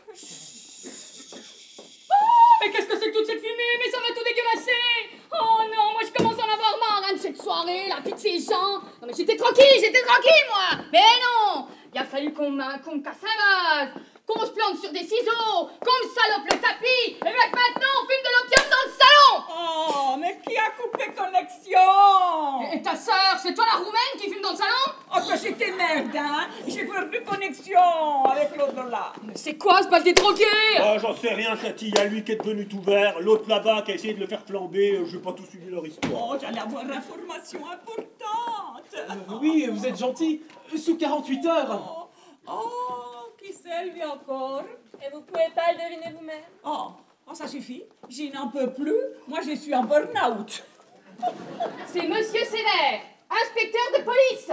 Mais qu'est-ce que c'est que toute cette fumée? Mais ça va tout dégueulasser! Oh non, moi je commence à en avoir marre hein, de cette soirée, là, puis de ces gens. Non mais j'étais tranquille, moi! Mais non! Il a fallu qu'on me casse un vase, qu'on se plante sur des ciseaux, qu'on me salope le tapis, et bien que maintenant on fume de l'opium dans le salon! Oh, mais qui a coupé connexion? Et ta sœur, c'est toi la roumaine qui fume dans le salon? Oh, que j'étais merde, hein? J'ai plus connexion avec l'autre là. Mais c'est quoi ce balde drogué? Oh, j'en sais rien, Cathy. Il y a lui qui est devenu tout vert, l'autre là-bas qui a essayé de le faire flamber. Je n'ai pas tout suivi leur histoire. Oh, j'allais avoir l'information importante. Oui, vous êtes gentil. Sous 48 heures. Oh, qui c'est lui encore? Et vous pouvez pas le deviner vous-même? Oh, ça suffit. Je n'en peux plus. Moi, je suis en burn-out. C'est Monsieur Sévère, inspecteur de police!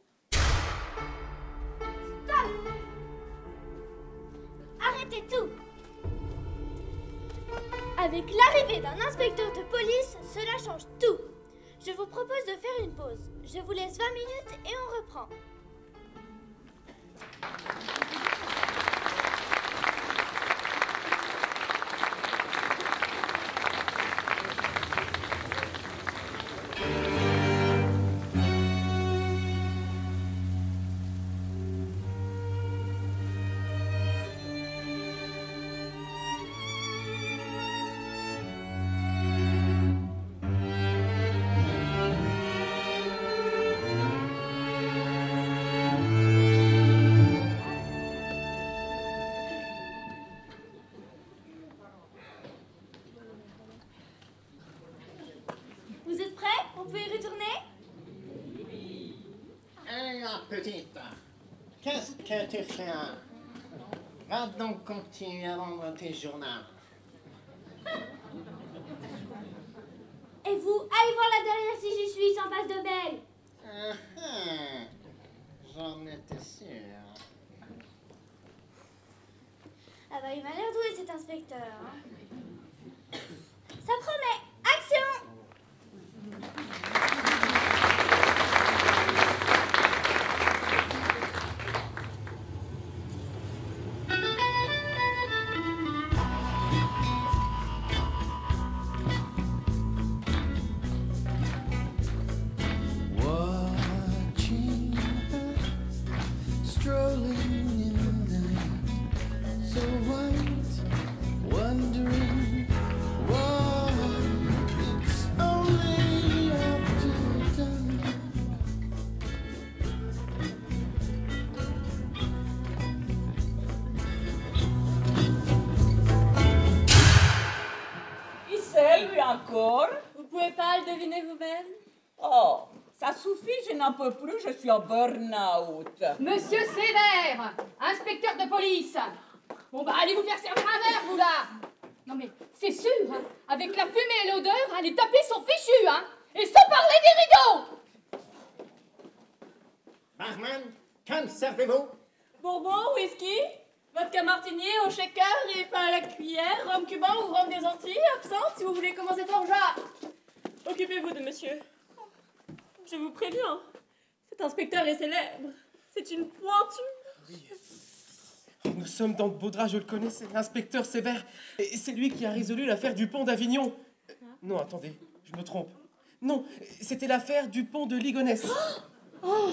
Stop! Arrêtez tout! Avec l'arrivée d'un inspecteur de police, cela change tout. Je vous propose de faire une pause. Je vous laisse 20 minutes et on reprend. Vous êtes prêts? On peut y retourner? Alors, petite, qu'est-ce que tu fais là? Va donc continuer à vendre tes journaux. Et vous, allez voir là derrière si j'y suis, sans passe de belle. J'en étais sûr. Ah bah il m'a l'air doué cet inspecteur. Hein. Ça promet. Action! Watching her strolling in the night, so white, wondering why it's only after dark. Qui c'est, lui, encore? Vous pouvez pas le deviner vous-même? Oh, ça suffit, je n'en peux plus, je suis en burn-out. Monsieur Sévère, inspecteur de police. Bon bah allez vous faire servir un verre, vous là. Non mais c'est sûr, hein, avec la fumée et l'odeur, hein, les tapis sont fichus, hein. Et sans parler des rideaux. Barman, que me servez-vous? Bourbon, whisky, vodka martini au shaker et pas à la cuillère, rhum cubain ou rhum des Antilles, absinthe si vous voulez commencer fort, genre. Occupez-vous de monsieur. Je vous préviens, cet inspecteur est célèbre. C'est une pointure. Oh, nous sommes dans de beaux draps, je le connais, c'est l'inspecteur Sévère. Et c'est lui qui a résolu l'affaire du pont d'Avignon. Non, attendez, je me trompe. Non, c'était l'affaire du pont de Ligonnès. Oh,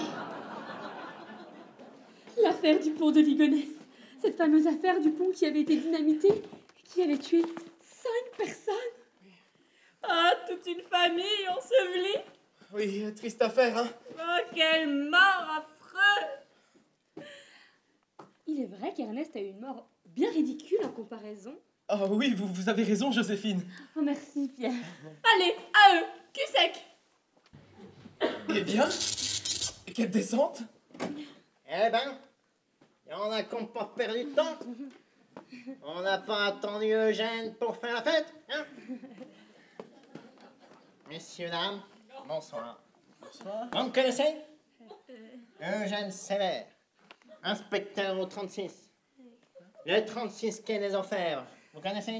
l'affaire du pont de Ligonnès. Cette fameuse affaire du pont qui avait été dynamité et qui avait tué 5 personnes. Ah, toute une famille ensevelie. Oui, triste affaire, hein. Oh, quelle mort affreuse. Il est vrai qu'Ernest a eu une mort bien ridicule en comparaison. Oh oui, vous avez raison, Joséphine. Oh, merci, Pierre. Allez, à eux, cul sec. Eh bien, quelle descente. Eh ben, on a qu'on pas perdu de temps. On n'a pas attendu Eugène pour faire la fête, hein? Messieurs, dames, bonsoir. Bonsoir. Vous me connaissez? Eugène Sévère, inspecteur au 36. Le 36 quai des Enfers. Vous connaissez?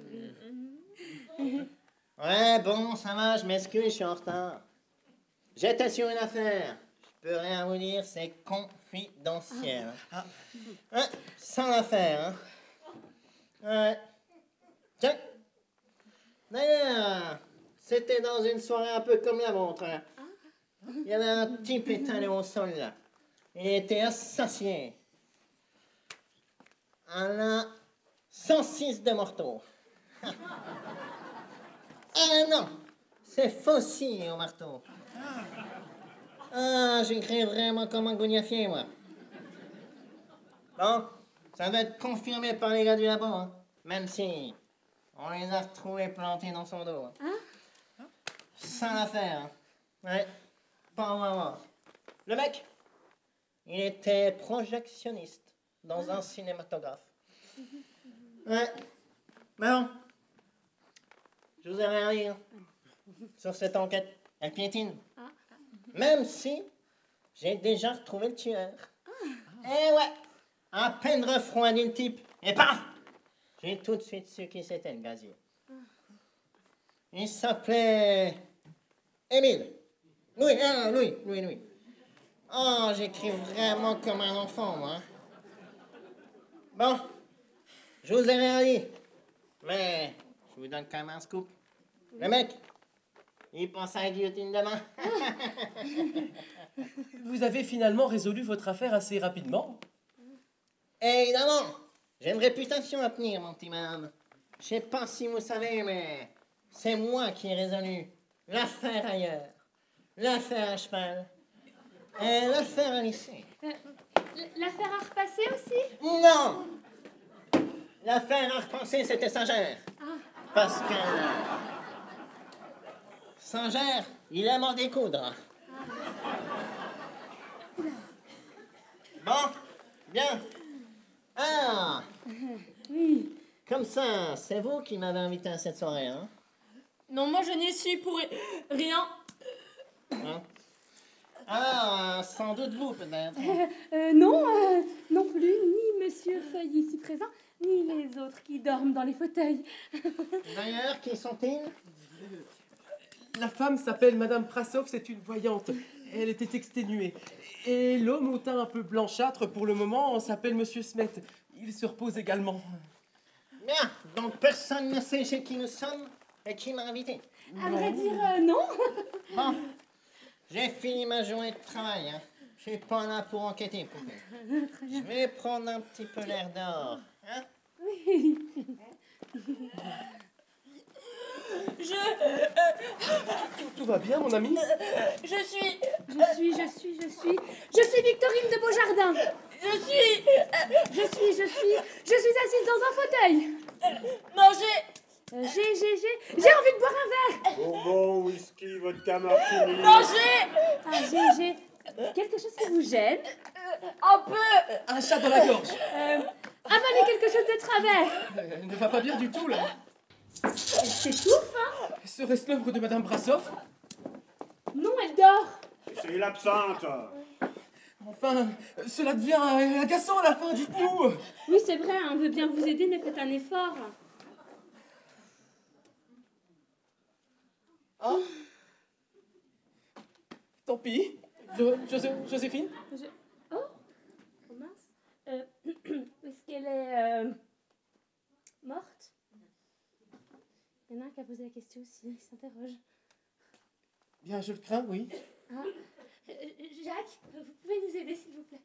Ouais, bon, ça va, je m'excuse, je suis en retard. J'étais sur une affaire. Je peux rien vous dire, c'est confidentiel. Hein, sans affaire, hein. Ouais. Tiens. D'ailleurs, c'était dans une soirée un peu comme la vôtre. Hein. Il y avait un type étalé au sol, là. Il était assassiné. On a 106 de morceaux. Ah non, c'est faucille au marteau. Ah, j'écris vraiment comme un gougnafier, moi. Bon, ça va être confirmé par les gars du labo, hein. Même si on les a retrouvés plantés dans son dos. Hein. Sans l'affaire, hein. Ouais, pas vraiment. Le mec, il était projectionniste dans un cinématographe. Ouais, mais bon, je vous ai rien à dire sur cette enquête. Elle piétine. Même si j'ai déjà retrouvé le tueur. Eh ouais, à peine refroidi le type, et paf, j'ai tout de suite su qui c'était le gazier. Il s'appelait Émile. Louis. Oh, j'écris vraiment comme un enfant, moi. Bon, je vous ai rien dit, mais je vous donne quand même un scoop. Le mec, il pense à la guillotine demain. Vous avez finalement résolu votre affaire assez rapidement. Évidemment, j'ai une réputation à tenir, mon petit madame. Je sais pas si vous savez, mais c'est moi qui ai résolu l'affaire ailleurs, l'affaire à cheval et l'affaire à lycée. L'affaire à repasser aussi? Non! L'affaire à repenser, c'était Saint-Gère. Parce que Saint-Gère, il aime en découdre. Bon, bien. Ah! Oui. Comme ça, c'est vous qui m'avez invité à cette soirée, hein? Non, moi je n'y suis pour rien. Hein? Alors, sans doute vous, peut-être. Non, non plus, ni Monsieur Feuilly ici présent, ni les autres qui dorment dans les fauteuils. D'ailleurs, qui sont-ils? La femme s'appelle Madame Prassov, c'est une voyante. Elle était exténuée. Et l'homme au teint un peu blanchâtre, pour le moment, s'appelle Monsieur Smet. Il se repose également. Bien, donc personne ne sait chez qui nous sommes et qui m'a invité. À vrai dire, non. Bon, j'ai fini ma journée de travail. Hein. Je suis pas là pour enquêter, poupée. Je vais prendre un petit peu l'air dehors. Hein? Oui. Tout va bien, mon ami? Je suis Victorine de Beaujardin. Je suis assise dans un fauteuil. Mangez. J'ai envie de boire un verre. Bonbon, whisky, vodka martini. Mangez. J'ai quelque chose qui vous gêne? Un peu. Un chat dans la gorge. Avalez quelque chose de travers. Elle ne va pas bien du tout, là. Elle s'étouffe, hein? Serait-ce l'œuvre de Madame Brassov? Non, elle dort. C'est l'absinthe. Enfin, cela devient agaçant à la fin, dites-nous. Oui, c'est vrai, on veut bien vous aider, mais faites un effort. Ah. Tant pis. Joséphine? Oh mince. Est-ce qu'elle est morte? Il y en a un qui a posé la question aussi, il s'interroge. Bien, je le crains, oui. Hein? Jacques, vous pouvez nous aider, s'il vous plaît?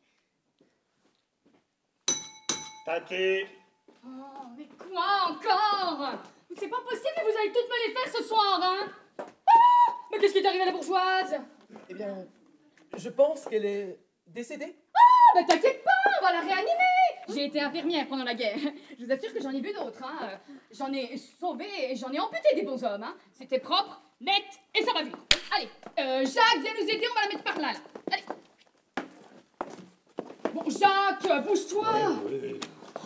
Tati. Oh, mais quoi encore? C'est pas possible, mais vous allez toutes me les faire ce soir, hein? Ah, mais qu'est-ce qui est arrivé à la bourgeoise? Eh bien, je pense qu'elle est décédée. Ah, bah t'inquiète pas, on va la réanimer. J'ai été infirmière pendant la guerre. Je vous assure que j'en ai vu d'autres, hein. J'en ai sauvé et j'en ai amputé des bons hommes, hein. C'était propre, net et ça va vite. Allez, Jacques, viens nous aider, on va la mettre par là, là. Allez. Bon, Jacques, bouge-toi. Oui.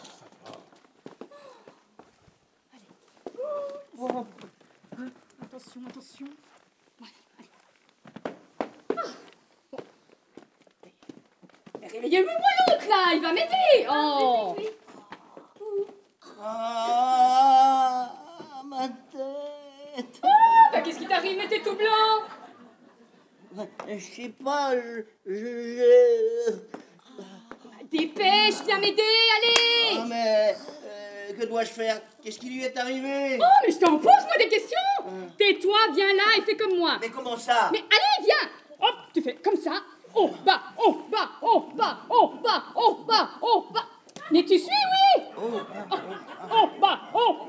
Oh. Attention. Voilà, allez. Ah. Bon. Réveillez-vous, mon oncle, là, il va m'aider. Oh. Ah, ma tête. Ah, bah, qu'est-ce qui t'arrive, mais t'es tout blanc? Je sais pas, Dépêche, viens m'aider, allez. Ah, mais que dois-je faire? Qu'est-ce qui lui est arrivé? Oh, mais je t'en pose, moi, des questions. Tais-toi, viens là et fais comme moi. Mais comment ça? Mais allez, viens. Hop, tu fais comme ça. Oh, bas. Mais tu suis, oui. Oh, bas.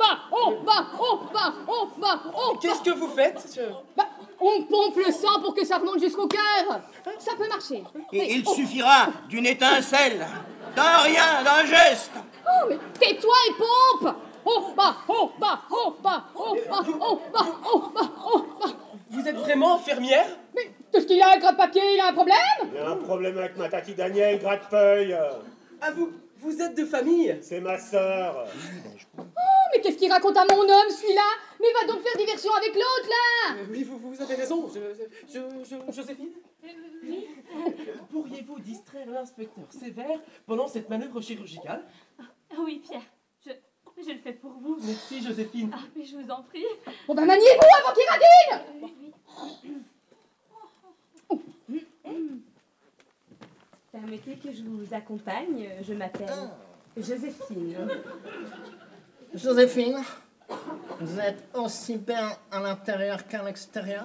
Qu'est-ce que vous faites? Bah, on pompe le sang pour que ça remonte jusqu'au cœur. Ça peut marcher. Et il suffira d'une étincelle, d'un rien, d'un geste. Oh, mais tais-toi et pompe. Oh, bas. Vous êtes vraiment infirmière? Mais qu'est-ce qu'il a, le gratte-papier? Il a un problème? Il y a un problème avec ma tati Daniel, gratte-feuille. Ah, vous êtes de famille? C'est ma sœur. Oh, mais qu'est-ce qu'il raconte à mon homme, celui-là? Mais va donc faire diversion avec l'autre, là. Oui, vous avez raison. Joséphine? Oui. Pourriez-vous distraire l'inspecteur Sévère pendant cette manœuvre chirurgicale? Oui, Pierre. Je le fais pour vous. Merci, Joséphine. Ah, mais je vous en prie. Bon, ben maniez-vous avant qu'il radine. Permettez que je vous accompagne. Je m'appelle Joséphine. Joséphine, vous êtes aussi bien à l'intérieur qu'à l'extérieur.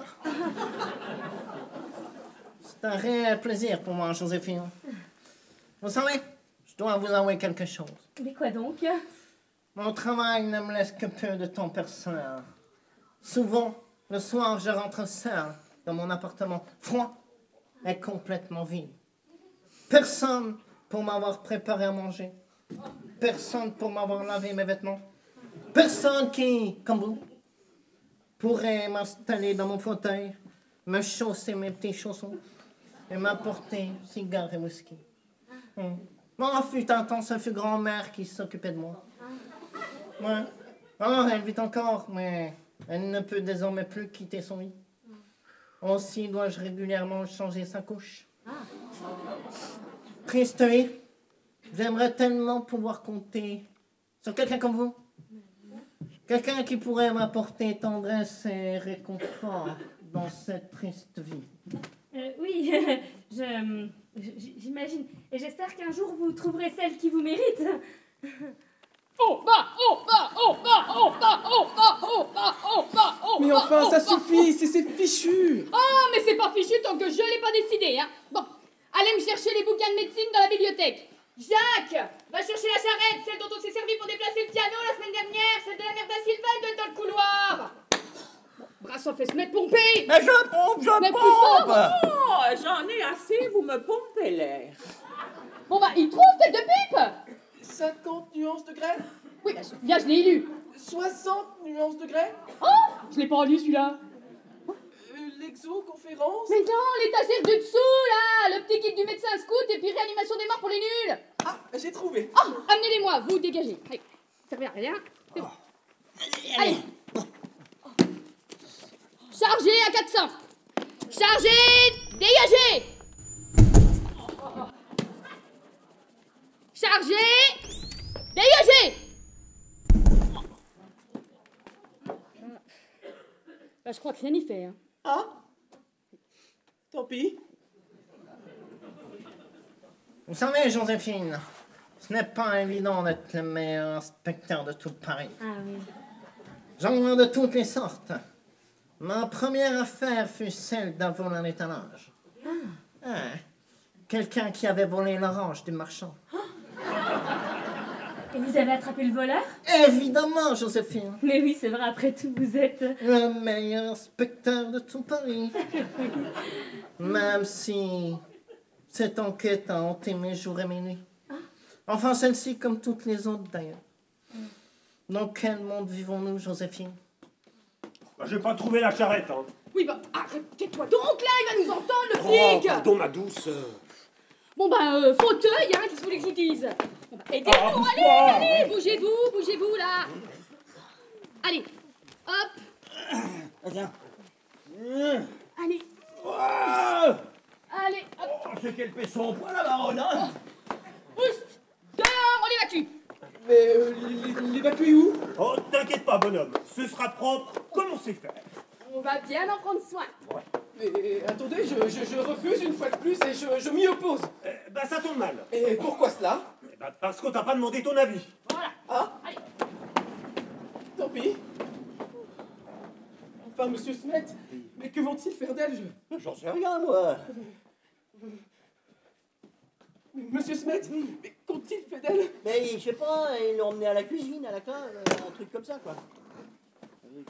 C'est un réel plaisir pour moi, Joséphine. Vous savez, je dois vous avouer quelque chose. Mais quoi donc? Mon travail ne me laisse que peu de temps personnel. Souvent, le soir, je rentre seul dans mon appartement froid et complètement vide. Personne pour m'avoir préparé à manger. Personne pour m'avoir lavé mes vêtements. Personne qui, comme vous, pourrait m'installer dans mon fauteuil, me chausser mes petits chaussons et m'apporter cigares et whisky. Bon, fut un temps, ce fut grand-mère qui s'occupait de moi. Ouais. Alors, elle vit encore, mais elle ne peut désormais plus quitter son lit. Aussi dois-je régulièrement changer sa couche. Triste vie, J'aimerais tellement pouvoir compter sur quelqu'un comme vous. Quelqu'un qui pourrait m'apporter tendresse et réconfort dans cette triste vie. Oui, j'imagine. Et j'espère qu'un jour vous trouverez celle qui vous mérite. Oh bah, oh bah, oh bah, oh bah, oh bah, oh bah, oh bah, oh Mais bah, enfin, oh ça bah. suffit, c'est fichu. Ah, mais c'est pas fichu tant que je l'ai pas décidé, hein. Bon, allez me chercher les bouquins de médecine dans la bibliothèque. Jacques, va chercher la charrette, celle dont on s'est servi pour déplacer le piano la semaine dernière, celle de la mère d'Asylvain doit être dans le couloir. Bon, Brassens fait se mettre pomper. Mais je pompe, Mais plus fort. Oh, j'en ai assez, vous me pompez l'air. Bon bah, il trouve tête de pipe. 50 nuances de grès. Oui, bah, bien, je l'ai lu. 60 nuances de grès. Oh, je l'ai pas lu celui-là. L'exo-conférence. Mais non, l'étagère du dessous, là, le petit guide du médecin scout et puis réanimation des morts pour les nuls. Ah, j'ai trouvé. Oh, amenez-les-moi, vous dégagez. Allez, ça fait rien. C'est bon. Allez. Chargez à 400. Chargez, dégagez. Chargez, dégagez. Bah, je crois que rien n'y fait, hein. Ah, tant pis. Vous savez, Joséphine, ce n'est pas évident d'être le meilleur inspecteur de tout Paris. Ah oui. J'en vois de toutes les sortes. Ma première affaire fut celle d'un vol en étalage. Ah, quelqu'un qui avait volé l'orange du marchand. Et vous avez attrapé le voleur? Évidemment, Joséphine. Mais oui, c'est vrai, après tout, vous êtes... Le meilleur inspecteur de tout Paris. Même si cette enquête a hanté mes jours et mes nuits. Enfin, celle-ci comme toutes les autres, d'ailleurs. Dans quel monde vivons-nous, Joséphine? Bah, j'ai pas trouvé la charrette, hein. Oui, bah, arrêtez-toi donc, là, il va nous entendre, le Oh, flic. pardon, ma douce. Bon, bah, fauteuil, hein, qu'est-ce que vous voulez que je vous dise? Bon, bah, aidez-nous, Ah, allez, bougez-vous, là. Allez, hop. Tiens. Allez, Ah, allez, hop. oh, c'est quel paisson au poing, la baronne, hein? Oust, dehors, on l'évacue. Mais l'évacuer où? Oh, t'inquiète pas, bonhomme. Ce sera propre comme on sait faire. On va bien en prendre soin. Mais attendez, je refuse une fois de plus et je m'y oppose. Bah, ça tombe mal. Et pourquoi cela? Bah, parce qu'on t'a pas demandé ton avis. Voilà. Ah, Allez. tant pis. Enfin, monsieur Smet, mais que vont-ils faire d'elle? J'en sais rien, moi. Monsieur Smet, mais qu'ont-ils fait d'elle? Mais je sais pas, ils l'ont emmené à la cuisine, à la cave, un truc comme ça, quoi. Donc,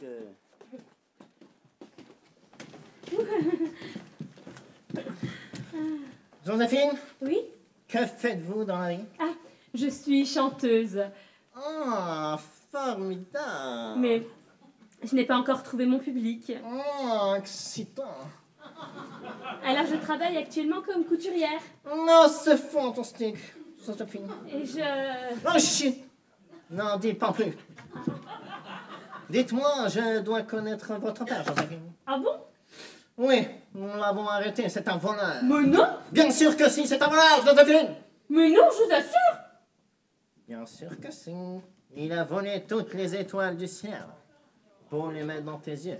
Joséphine, Oui? que faites-vous dans la vie? Ah, je suis chanteuse. Ah, formidable. Mais je n'ai pas encore trouvé mon public. Oh, excitant. Alors je travaille actuellement comme couturière. Non, c'est fantastique, Joséphine. Et je... Oh, shit. N'en dites pas plus. Dites-moi, je dois connaître votre père, Joséphine. Ah bon? Oui, nous l'avons arrêté, c'est un voleur. Mais non! Bien sûr que si, c'est un voleur, Joséphine. Mais non, je vous assure! Bien sûr que si. Il a volé toutes les étoiles du ciel pour les mettre dans tes yeux.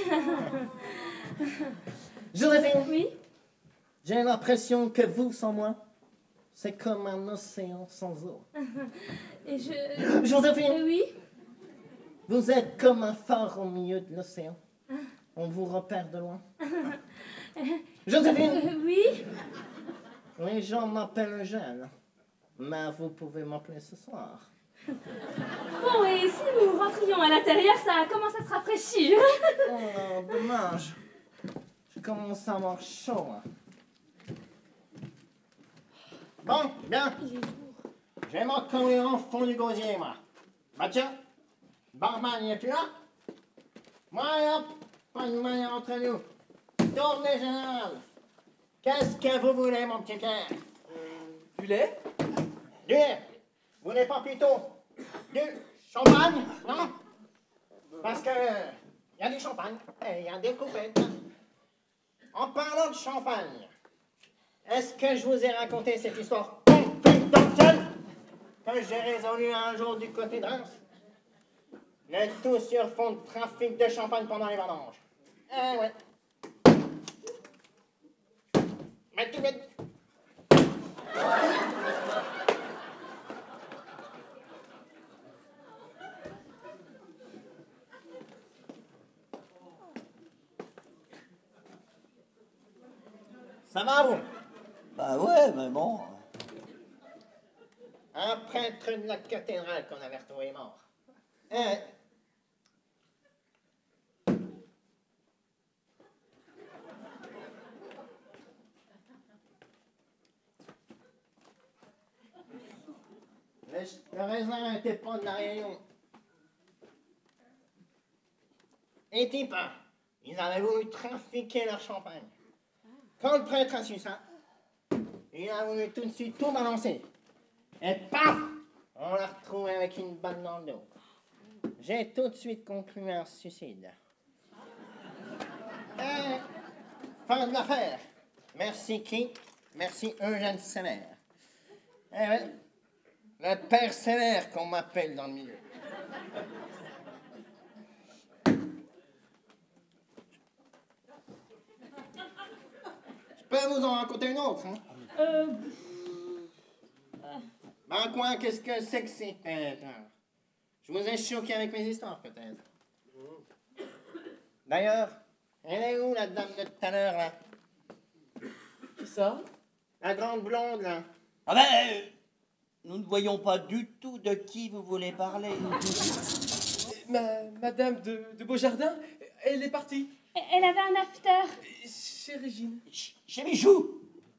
Joséphine, Oui? j'ai l'impression que vous, sans moi, c'est comme un océan sans eau. Et je... Joséphine, Oui? vous êtes comme un phare au milieu de l'océan. On vous repère de loin. Joséphine, Oui? les gens m'appellent Eugène, mais vous pouvez m'appeler ce soir. Bon, et si nous rentrions à l'intérieur, ça commence à se rafraîchir. Oh, dommage. Je commence à avoir chaud. Bon, bien. J'ai mon collier en fond du gosier, moi. Mathieu, barman, es-tu là? Moi, hop, pas de manière entre nous. Tournez général. Qu'est-ce que vous voulez, mon petit cœur? Du lait? Du lait. Vous voulez pas plutôt du champagne, non? Parce que il y a du champagne et il y a des coupettes. En parlant de champagne, est-ce que je vous ai raconté cette histoire Dobson, que j'ai résolu un jour du côté de Reims. Le tout sur fond de trafic de champagne pendant les vendanges. Eh ouais. Mais tout vite. Ça va, vous? Bah ouais, mais bon. Un prêtre de la cathédrale qu'on avait retrouvé mort. Le raisin n'était pas de la Réunion. Et type, ils avaient voulu trafiquer leur champagne. Quand le prêtre a su ça, il a voulu tout de suite tout balancer. Et paf! On l'a retrouvé avec une balle dans le dos. J'ai tout de suite conclu un suicide. Et fin de l'affaire. Merci qui? Merci Eugène Sévère. Eh ouais, le père Sévère qu'on m'appelle dans le milieu. Je peux vous en raconter une autre, hein? Ben quoi, qu'est-ce que c'est que c'est, peut-être? Je vous ai choqué avec mes histoires, peut-être. D'ailleurs, elle est où, la dame de tout à l'heure, là? Qui ça? La grande blonde, là. Ah ben, nous ne voyons pas du tout de qui vous voulez parler. Madame de Beaujardin, elle est partie. Elle avait un after. Chez Régine. Chez Michou.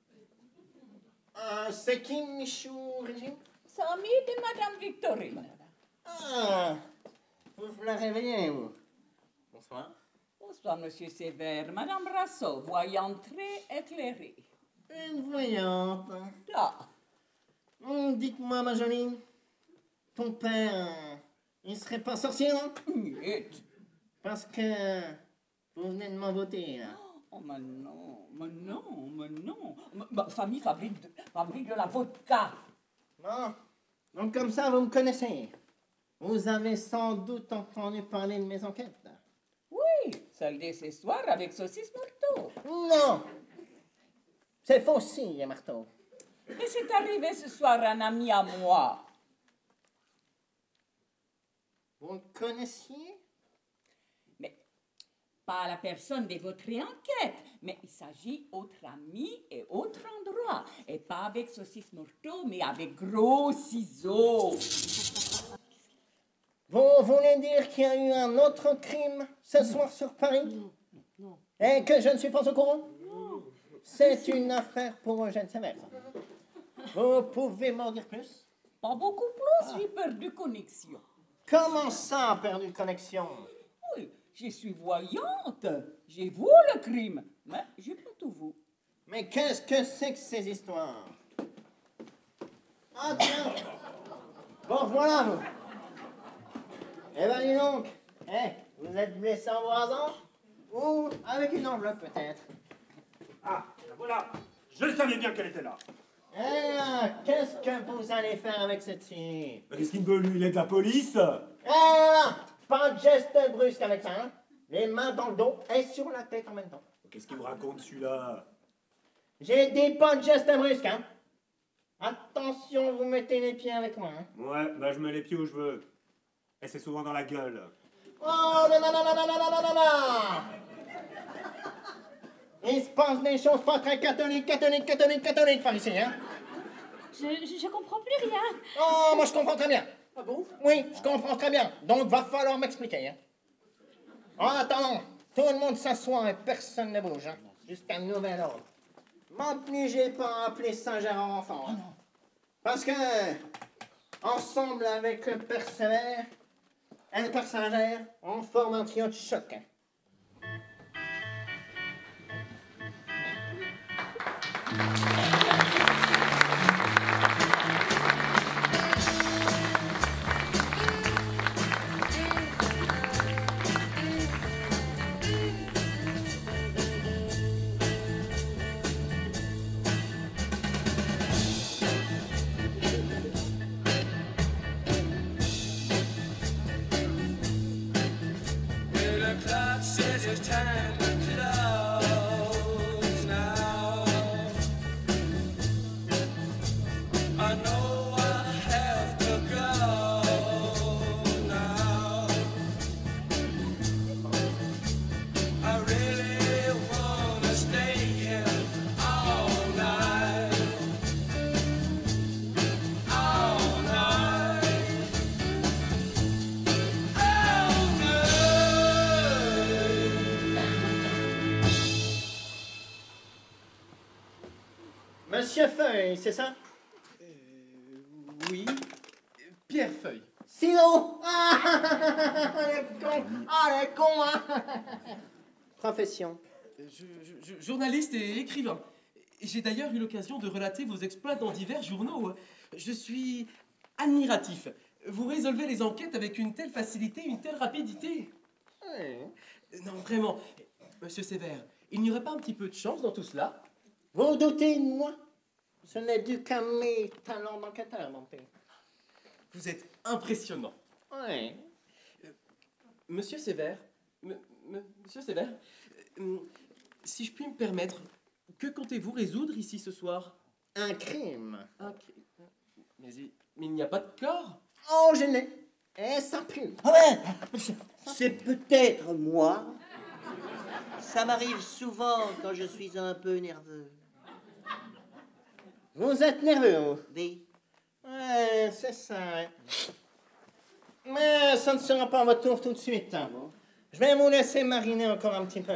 C'est qui, Michou, Régine? C'est ami de Madame Victorine. Ah, vous la réveillez, vous. Bonsoir. Bonsoir, Monsieur Sévère. Madame Brassot, voyante très éclairée. Une voyante. Ah. Dites-moi, ma jolie, ton père, il serait pas sorcier, non? Parce que vous venez de m'en voter, là. Oh, mais non, mais non, mais non. Ma famille fabrique de la vodka. Bon, donc comme ça, vous me connaissez. Vous avez sans doute entendu parler de mes enquêtes. Oui, celle de ce soir avec saucisse marteau. Non, c'est faucille, marteau. Et c'est arrivé ce soir un ami à moi. Vous le connaissiez? Mais pas la personne de votre enquête, mais il s'agit autre ami et autre endroit. Et pas avec saucisse marteau, mais avec gros ciseaux. Vous voulez dire qu'il y a eu un autre crime ce soir sur Paris? Non. Et que je ne suis pas au courant? Non. C'est une affaire pour Eugène Sévère. Vous pouvez m'en dire plus? Pas beaucoup plus, j'ai perdu connexion. Comment ça, perdu connexion? Oui, je suis voyante. J'ai vu le crime, mais j'ai pas tout vu. Mais qu'est-ce que c'est que ces histoires? Ah tiens! Bon, voilà vous! Eh ben dis donc! Vous êtes blessé en voisin? Ou avec une enveloppe peut-être? Ah, voilà. Je savais bien qu'elle était là. Qu'est-ce que vous allez faire avec cette fille? Qu'est-ce qu'il veut, lui? Il est de la police? Pas de geste brusque avec ça, hein? Les mains dans le dos et sur la tête en même temps. Qu'est-ce qu'il vous raconte, celui-là? J'ai dit pas de geste brusque, hein? Attention, vous mettez les pieds avec moi, hein? Ouais, bah je mets les pieds où je veux. Et c'est souvent dans la gueule. Oh, non! Il se passe des choses pas très catholiques par ici, hein? Je comprends plus rien. Oh, moi je comprends très bien. Ah bon? Oui, je comprends très bien. Donc va falloir m'expliquer, hein? En attendant, tout le monde s'assoit et personne ne bouge, hein? Jusqu'à nouvel ordre. M'obligez pas à appeler Saint-Gérard enfant, hein? Parce que, ensemble avec le Père Sévère et le Père Saint-Gère, on forme un trio de choc, hein? Monsieur Feuille, c'est ça? Oui. Pierre Feuille. Sinon! Ah, les cons, hein! Profession. Journaliste et écrivain. J'ai d'ailleurs eu l'occasion de relater vos exploits dans divers journaux. Je suis admiratif. Vous résolvez les enquêtes avec une telle facilité, une telle rapidité. Non, vraiment. Monsieur Sévère, il n'y aurait pas un petit peu de chance dans tout cela? Vous doutez de moi? Ce n'est dû qu'à mes talents d'enquêteur, mon père. Vous êtes impressionnant. Oui. Monsieur Sévère, Monsieur Sévère, si je puis me permettre, que comptez-vous résoudre ici ce soir? Un crime. Mais il n'y a pas de corps? Oh, je l'ai. Et ça pue. Ah ouais, c'est peut-être moi. Ça m'arrive souvent quand je suis un peu nerveux. Vous êtes nerveux, vous? Oui. Ouais, c'est ça. Ouais. Mais ça ne sera pas votre tour tout de suite. Hein. Je vais vous laisser mariner encore un petit peu.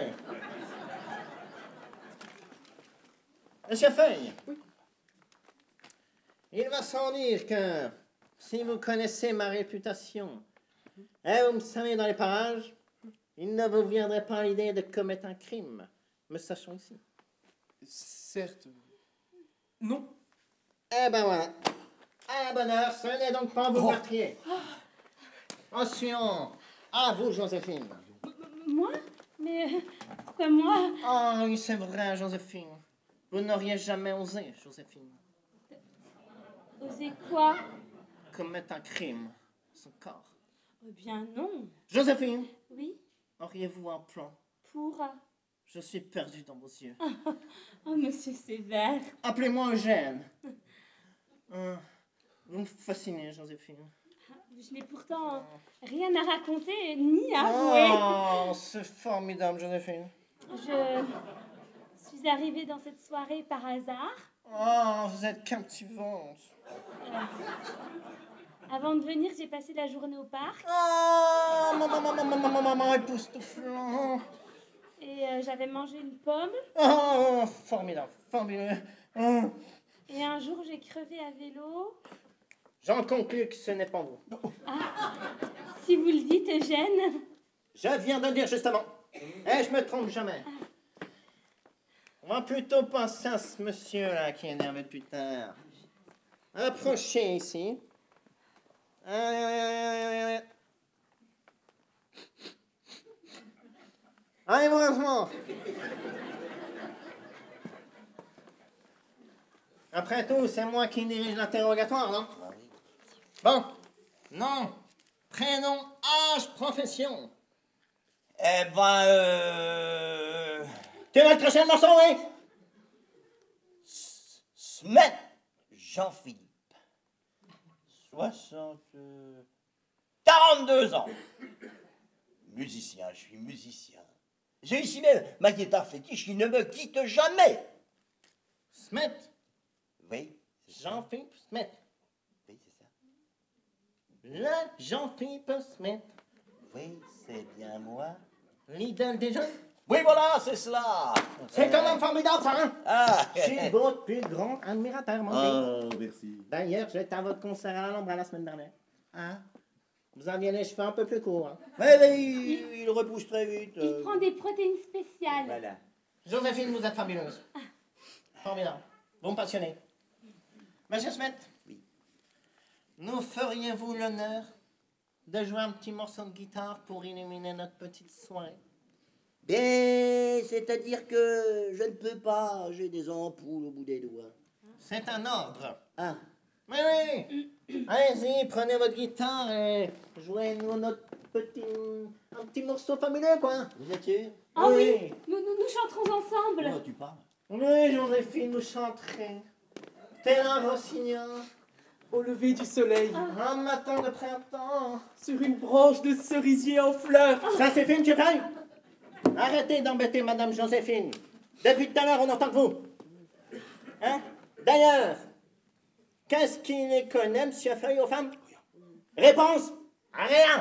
Monsieur Feuille. Oui. Il va sans dire que si vous connaissez ma réputation et vous me savez dans les parages, il ne vous viendrait pas l'idée de commettre un crime. Me sachons ici. Certes. Non. Eh ben voilà. À la bonne heure, ce n'est donc pas vous meurtrier. Ensuite, à vous, Joséphine. Moi? Mais pourquoi moi? Oh oui, c'est vrai, Joséphine. Vous n'auriez jamais osé, Joséphine. Oser quoi? Commettre un crime. Son corps. Eh bien non. Joséphine. Oui? Auriez-vous un plan? Pour? Je suis perdu dans vos yeux. Oh, monsieur Sévère. Appelez-moi Eugène. Vous me fascinez, Joséphine. Je n'ai pourtant rien à raconter ni à avouer. Oh, c'est formidable, Joséphine. Je suis arrivée dans cette soirée par hasard. Oh, vous êtes captivante. Avant de venir, j'ai passé la journée au parc. Oh, maman, époustouflant. Et j'avais mangé une pomme. Oh, formidable, formidable. Oh. Et un jour, j'ai crevé à vélo. J'en conclus que ce n'est pas vous. Ah, si vous le dites, Eugène. Je viens de le dire justement. Et je me trompe jamais. On va plutôt penser à ce monsieur-là qui est énervé depuis tard. Approchez ici. Allez, heureusement. Après tout, c'est moi qui dirige l'interrogatoire, non? Bon. Nom, prénom, âge, profession. Eh ben, Tu vas te cracher le morceau, oui? Smet Jean-Philippe. 42 ans. Musicien, je suis musicien. J'ai ici même ma guitare fétiche qui ne me quitte jamais. Smet. Oui. Jean-Philippe Smet. Oui, c'est ça. Le Jean-Philippe Smet. Oui, c'est bien moi. L'idole des jeunes. Oui, voilà, c'est cela. C'est quand même formidable, ça, hein? Ah. Je suis votre plus grand admirateur, mon gars. Oh, merci. D'ailleurs, j'étais à votre concert à l'ombre la semaine dernière. Hein? Vous aviez les cheveux un peu plus courts, hein? Oui, il repousse très vite. Il prend des protéines spéciales. Voilà. Joséphine, vous êtes fabuleuse. Formidable. Vous me passionnez. Monsieur Smet. Oui. Nous feriez-vous l'honneur de jouer un petit morceau de guitare pour illuminer notre petite soirée? Ben, c'est-à-dire que je ne peux pas, j'ai des ampoules au bout des doigts. C'est un ordre. Ah. Oui, oui. Allez-y, prenez votre guitare et jouez-nous notre un petit morceau fabuleux, quoi. Vous êtes sûr? Ah oui, nous chanterons ensemble. Oh, tu parles? Oui, Joséphine, nous chanterons. Tel un rossignol. Au lever du soleil. Un matin de printemps. Sur une branche de cerisier en fleurs. Ça suffit, monsieur Feuille. Arrêtez d'embêter Madame Joséphine. Depuis tout à l'heure, on n'entend que vous. Hein? D'ailleurs, qu'est-ce qui les connaît, monsieur Feuille, aux femmes? Réponse? Rien.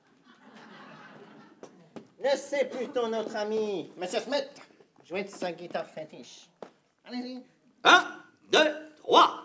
Laissez plutôt notre ami, monsieur Smet, jouer de sa guitare fétiche. Allez-y. Ah! 2, 3.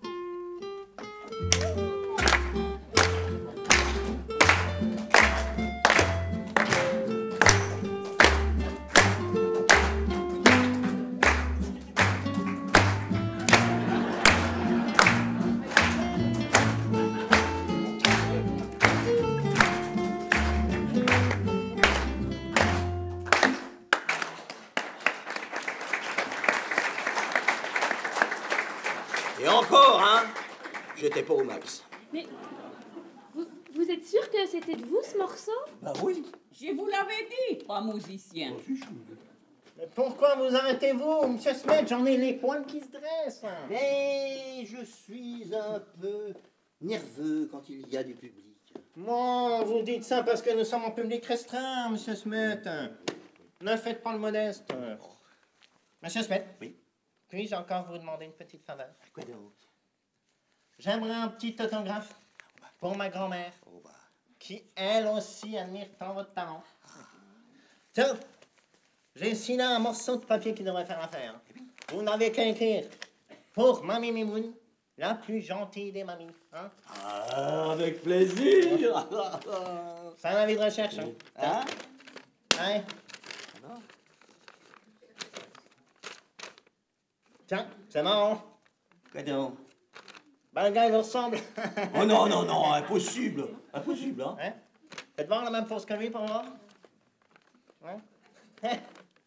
Et encore, hein? J'étais pas au max. Mais vous êtes sûr que c'était de vous ce morceau? Bah oui. Je vous l'avais dit, pas musicien. Mais pourquoi vous arrêtez-vous, monsieur Smith? J'en ai les poils qui se dressent. Mais je suis un peu nerveux quand il y a du public. Bon, vous dites ça parce que nous sommes en public restreint, monsieur Smith. Ne faites pas le modeste. Monsieur Smith? Oui. Puis-je encore vous demander une petite faveur? Quoi donc? J'aimerais un petit autographe pour ma grand-mère, qui elle aussi admire tant votre talent. Tiens, j'ai ici là un morceau de papier qui devrait faire l'affaire. Vous n'avez qu'à écrire pour Mamie Mimoun, la plus gentille des mamies. Hein? Ah, avec plaisir. C'est un avis de recherche. Hein? Hein? Ouais. Tiens, c'est marrant. Quoi donc? Ben, le gars, il vous ressemble. Oh non, non, non, impossible. Impossible, hein? Hein? Faites voir la même pose que lui pour moi. Hein?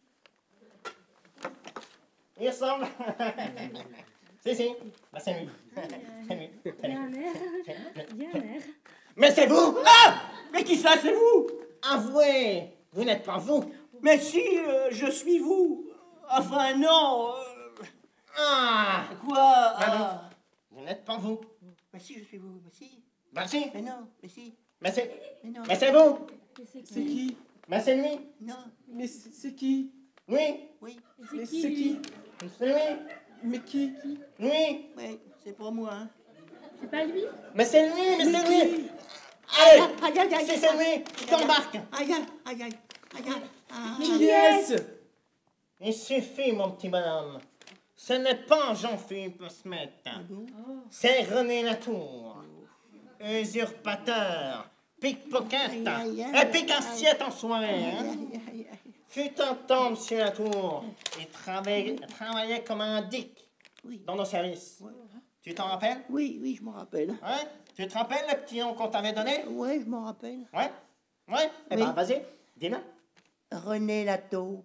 Il ressemble. Si. Ben, c'est lui. C'est lui. C'est lui. Bien l'air. Mais c'est vous! Ah! Mais qui ça, c'est vous? Avouez! Vous n'êtes pas vous! Mais si, je suis vous. Enfin, non. Ah! Quoi? Ben non. Vous n'êtes pas vous. Mais si, je suis vous. Mais si. Ben si. Mais non, mais si. Mais c'est... Mais non. Mais c'est vous! C'est qui? Ben c'est lui! Non. Mais c'est qui? Oui! Oui. Mais c'est qui? C'est lui! Mais qui? Lui! Oui, c'est pour moi, hein. C'est pas lui? Mais c'est lui! Mais c'est qui? lui! Allez! Aïe, aïe, aïe, Si c'est lui! T'embarques! Aïe, aïe, aïe, aïe, aïe, aïe. Ah. Qui est-ce? Il suffit, mon petit bonhomme. Ce n'est pas Jean-Philippe Smith. C'est René Latour. Usurpateur, pickpocket et pique-assiette en soirée. Hein? Fut un temps, monsieur Latour, il travaillait comme un dick dans nos services. Tu t'en rappelles? Oui, je m'en rappelle. Ouais? Tu te rappelles le petit nom qu'on t'avait donné? Ouais, je m'en rappelle. Ouais? Eh Oui. ben, vas-y, dis-le. René Latour.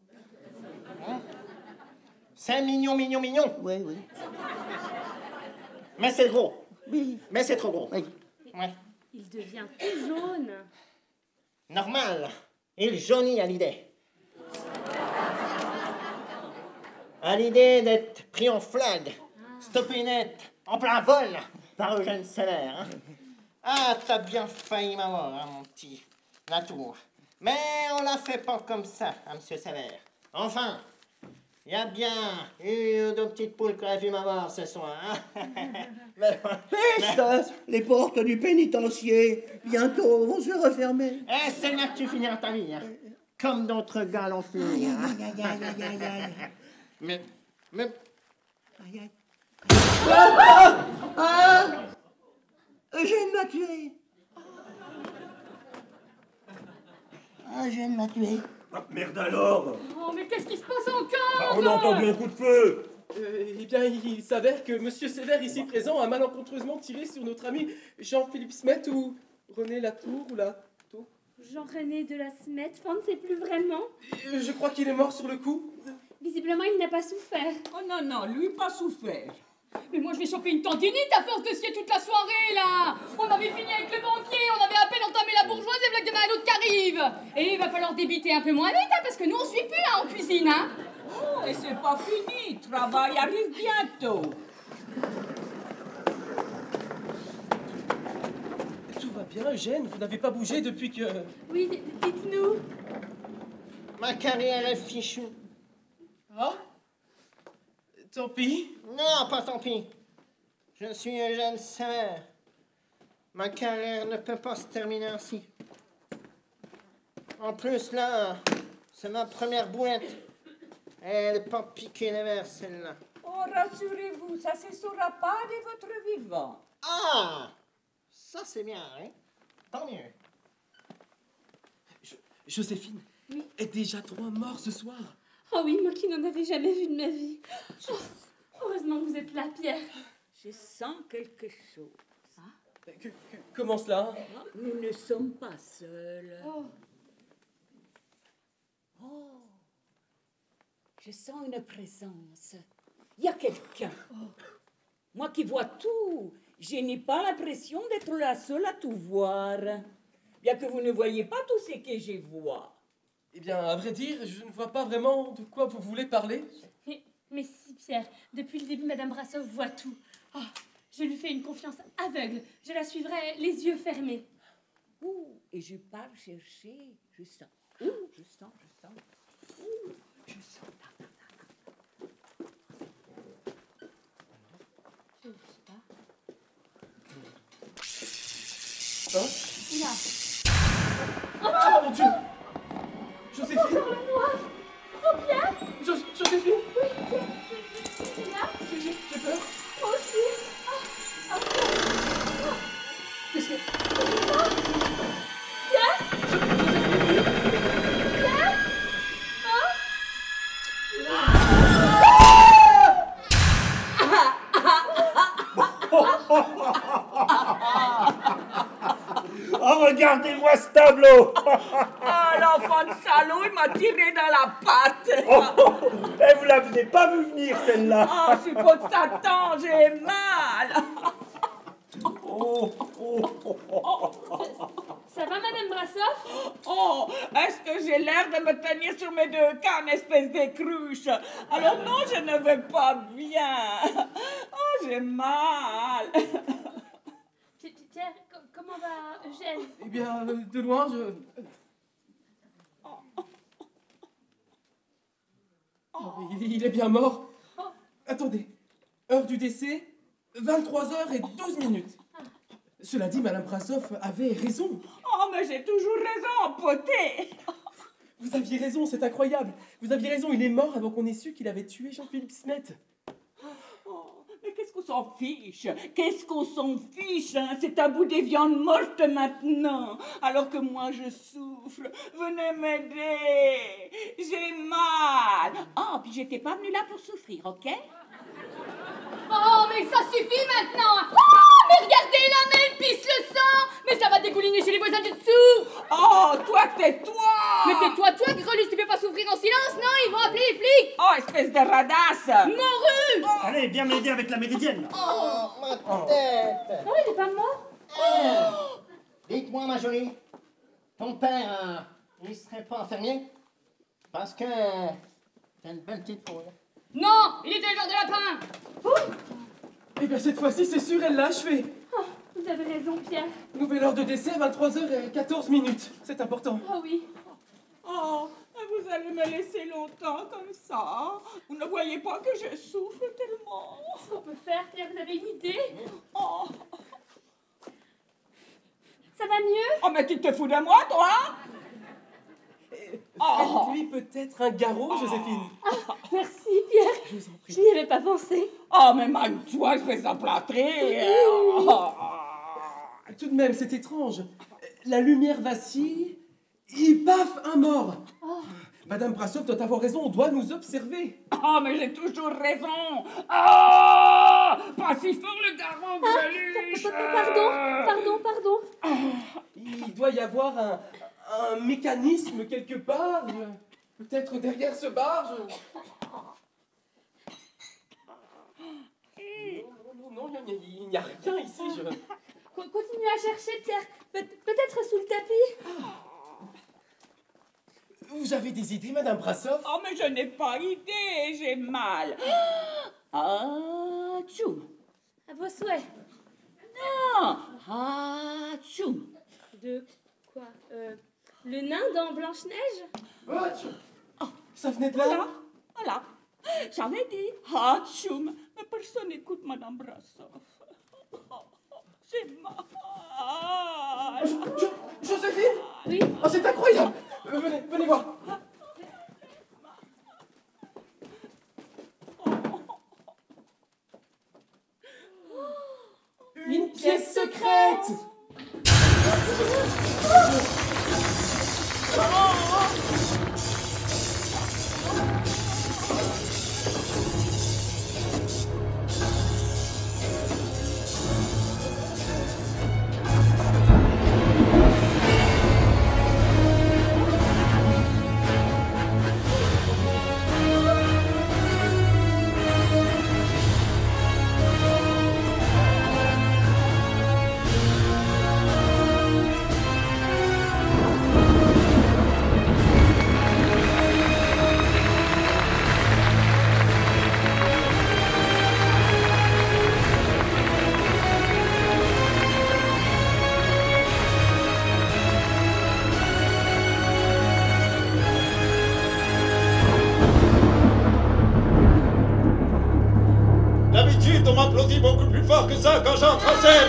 C'est mignon. Oui. Mais c'est gros. Oui. Mais c'est trop gros. Oui. Ouais. Il devient tout jaune. Normal. Il jaunit à l'idée. À l'idée d'être pris en flag, stoppé net, en plein vol, par Eugène Seller. Hein? Ah, t'as bien failli m'avoir, hein, mon petit Latour. Mais on la fait pas comme ça, hein, monsieur Seller. Enfin, il y a bien une ou deux petites poules qui auraient pu m'avoir ce soir. Hein? Peste! Les portes du pénitencier, bientôt, vont se refermer. Et c'est là que tu finiras ta vie, hein? Comme d'autres gars l'ont fini. Hein? Aïe. Mais... Aïe. Ah! Eugène m'a tué. Eugène m'a tué. Ah, merde alors! Oh, mais qu'est-ce qui se passe encore? On a entendu un coup de feu! Eh bien, il s'avère que Monsieur Sévère, ici présent, a malencontreusement tiré sur notre ami Jean-Philippe Smith ou René Latour ou Latour. Jean-René de la Smette, on ne sait plus vraiment. Je crois qu'il est mort sur le coup. Visiblement, il n'a pas souffert. Oh non, lui pas souffert. Mais moi, je vais choper une tendinite à force de scier toute la soirée, là. On avait fini avec le banquier, on avait à peine entamé la bourgeoise et voilà qu'il y en a un autre qui arrive. Et il va falloir débiter un peu moins vite, hein, parce que nous, on suit plus, hein, en cuisine, hein. Oh, et c'est pas fini, le travail arrive bientôt. Tout va bien, Eugène, vous n'avez pas bougé depuis que... Oui, dites-nous. Ma carrière est fichue. Ah? Tant pis. Non, pas tant pis. Je suis Eugène Seller. Ma carrière ne peut pas se terminer ainsi. En plus, là, c'est ma première boulette. Elle n'est pas piquée les verres, celle-là. Oh rassurez-vous, ça ne se saura pas de votre vivant. Ah, ça c'est bien, hein? Tant mieux. Joséphine, est déjà 3 morts ce soir. Oh oui, moi qui n'en avais jamais vu de ma vie. Oh, heureusement que vous êtes là, Pierre. Je sens quelque chose. Comment cela? Nous ne sommes pas seuls. Oh. Oh, je sens une présence. Il y a quelqu'un. Moi qui vois tout, je n'ai pas l'impression d'être la seule à tout voir. Bien que vous ne voyez pas tout ce que je vois. Eh bien, à vrai dire, je ne vois pas vraiment de quoi vous voulez parler. Mais si, Pierre, depuis le début, Madame Brassov voit tout. Oh, je lui fais une confiance aveugle. Je la suivrai les yeux fermés. Ouh, et je pars chercher. Je sens. Je sens. Je sens. Je ne sais pas. Hein? Là. Oh mon Dieu! Joséphine! Encore le noir! Oh, Pierre! Joséphine! Oui, là? J'ai peur. Moi aussi! Qu'est-ce que... Pierre? Pierre? Oh, regardez-moi ce tableau. Ah, l'enfant de salaud, il m'a tiré dans la patte. Et vous l'avez pas vu venir, celle-là. Ah, c'est pas de Satan, j'ai mal. Ça va, Madame Brassov? Oh, est-ce que j'ai l'air de me tenir sur mes 2 cannes, espèce de cruche? Alors non, je ne vais pas bien. Oh, j'ai mal. Pierre, comment va Eugène? Eh bien, de loin, je... Il est bien mort. Attendez, heure du décès, 23h12. Cela dit, Madame Brassov avait raison. Oh, mais j'ai toujours raison, poté. Vous aviez raison, c'est incroyable. Vous aviez raison, il est mort avant qu'on ait su qu'il avait tué Jean-Philippe Smet. Mais qu'est-ce qu'on s'en fiche? Qu'est-ce qu'on s'en fiche, hein? C'est un bout des viandes mortes maintenant, alors que moi je souffre. Venez m'aider, j'ai mal. Oh, puis j'étais pas venue là pour souffrir, ok? Oh, mais ça suffit maintenant! Oh, mais regardez là, mais elle pisse le sang! Mais ça va dégouliner chez les voisins du dessous! Oh, toi, tais-toi! Mais tais-toi, toi, Greluche, tu peux pas souffrir en silence, non? Ils vont appeler les flics! Oh, espèce de radasse! Morue! Allez, viens m'aider avec la méridienne. Oh, ma tête! Non, il n'est pas mort. Dites-moi, ma jolie, ton père, il serait pas infirmier? Parce que t'as une belle petite poule. Non, il était éleveur de lapin! Eh bien, cette fois-ci, c'est sûr, elle l'a achevé. Oh, vous avez raison, Pierre. Nouvelle heure de décès, 23h14. C'est important. Oh oui. Oh, vous allez me laisser longtemps comme ça? Vous ne voyez pas que je souffre tellement? Qu'est-ce qu'on peut faire, Pierre? Vous avez une idée? Oh. Ça va mieux? Oh, mais tu te fous de moi, toi? Faites-lui peut-être un garrot, Joséphine. Merci, Pierre. Je vous en prie. Je n'y avais pas pensé. Oh, mais manque-toi, je fais ça plâtrer. Tout de même, c'est étrange. La lumière vacille, et paf, un mort. Madame Brassov doit avoir raison, on doit nous observer. Oh, mais j'ai toujours raison. Oh, pas si fort le garrot, Greluche. Pardon. Il doit y avoir un mécanisme quelque part, peut-être derrière ce bar. Non, il n'y a rien ici. Continuez à chercher, Pierre. Peut-être sous le tapis. Vous avez des idées, Madame Brassov? Oh, mais je n'ai pas idée, j'ai mal. Ah, tchoum. À vos souhaits. Non. Ah, tchoum. De quoi? Le nain dans Blanche-Neige? Oh, ça venait de là? Voilà. J'avais dit ah, tchoum. Mais personne n'écoute Madame Brassov. J'ai mal. Joséphine? Oui. Oh, c'est incroyable. Venez voir. retraite! D'habitude, on m'applaudit beaucoup plus fort que ça quand j'entre en scène.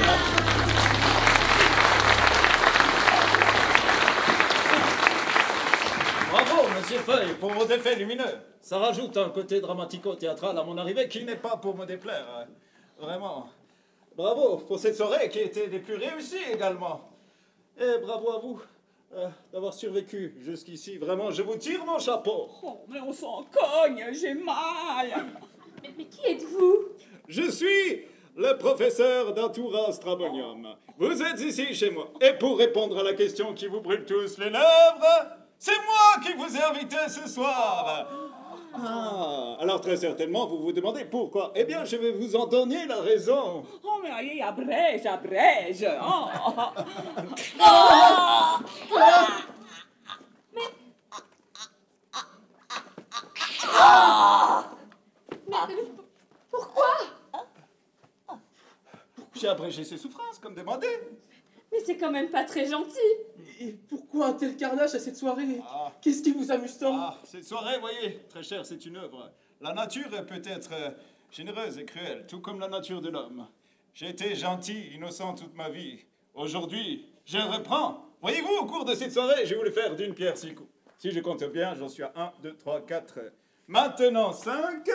Bravo, monsieur Feuille, pour vos effets lumineux. Ça rajoute un côté dramatico-théâtral à mon arrivée qui n'est pas pour me déplaire. Vraiment. Bravo pour cette soirée qui était des plus réussies également. Et bravo à vous d'avoir survécu jusqu'ici. Vraiment, je vous tire mon chapeau. Oh, mais on s'en cogne, j'ai mal. Mais qui êtes-vous? Je suis le professeur d'Atura Stramonium. Vous êtes ici chez moi. Et pour répondre à la question qui vous brûle tous les lèvres, c'est moi qui vous ai invité ce soir. Ah, alors très certainement, vous vous demandez pourquoi. Eh bien, je vais vous en donner la raison. Oh, mais allez, abrège, abrège. Oh. Mais pourquoi? J'ai abrégé ses souffrances, comme demandé. Mais c'est quand même pas très gentil. Et pourquoi un tel carnage à cette soirée? Qu'est-ce qui vous amuse tant? Cette soirée, voyez, très cher, c'est une œuvre. La nature peut être généreuse et cruelle, tout comme la nature de l'homme. J'ai été gentil, innocent toute ma vie. Aujourd'hui, je reprends. Voyez-vous, au cours de cette soirée, j'ai voulu faire d'une pierre 6 coups. Si je compte bien, j'en suis à 1, 2, 3, 4. Maintenant 5.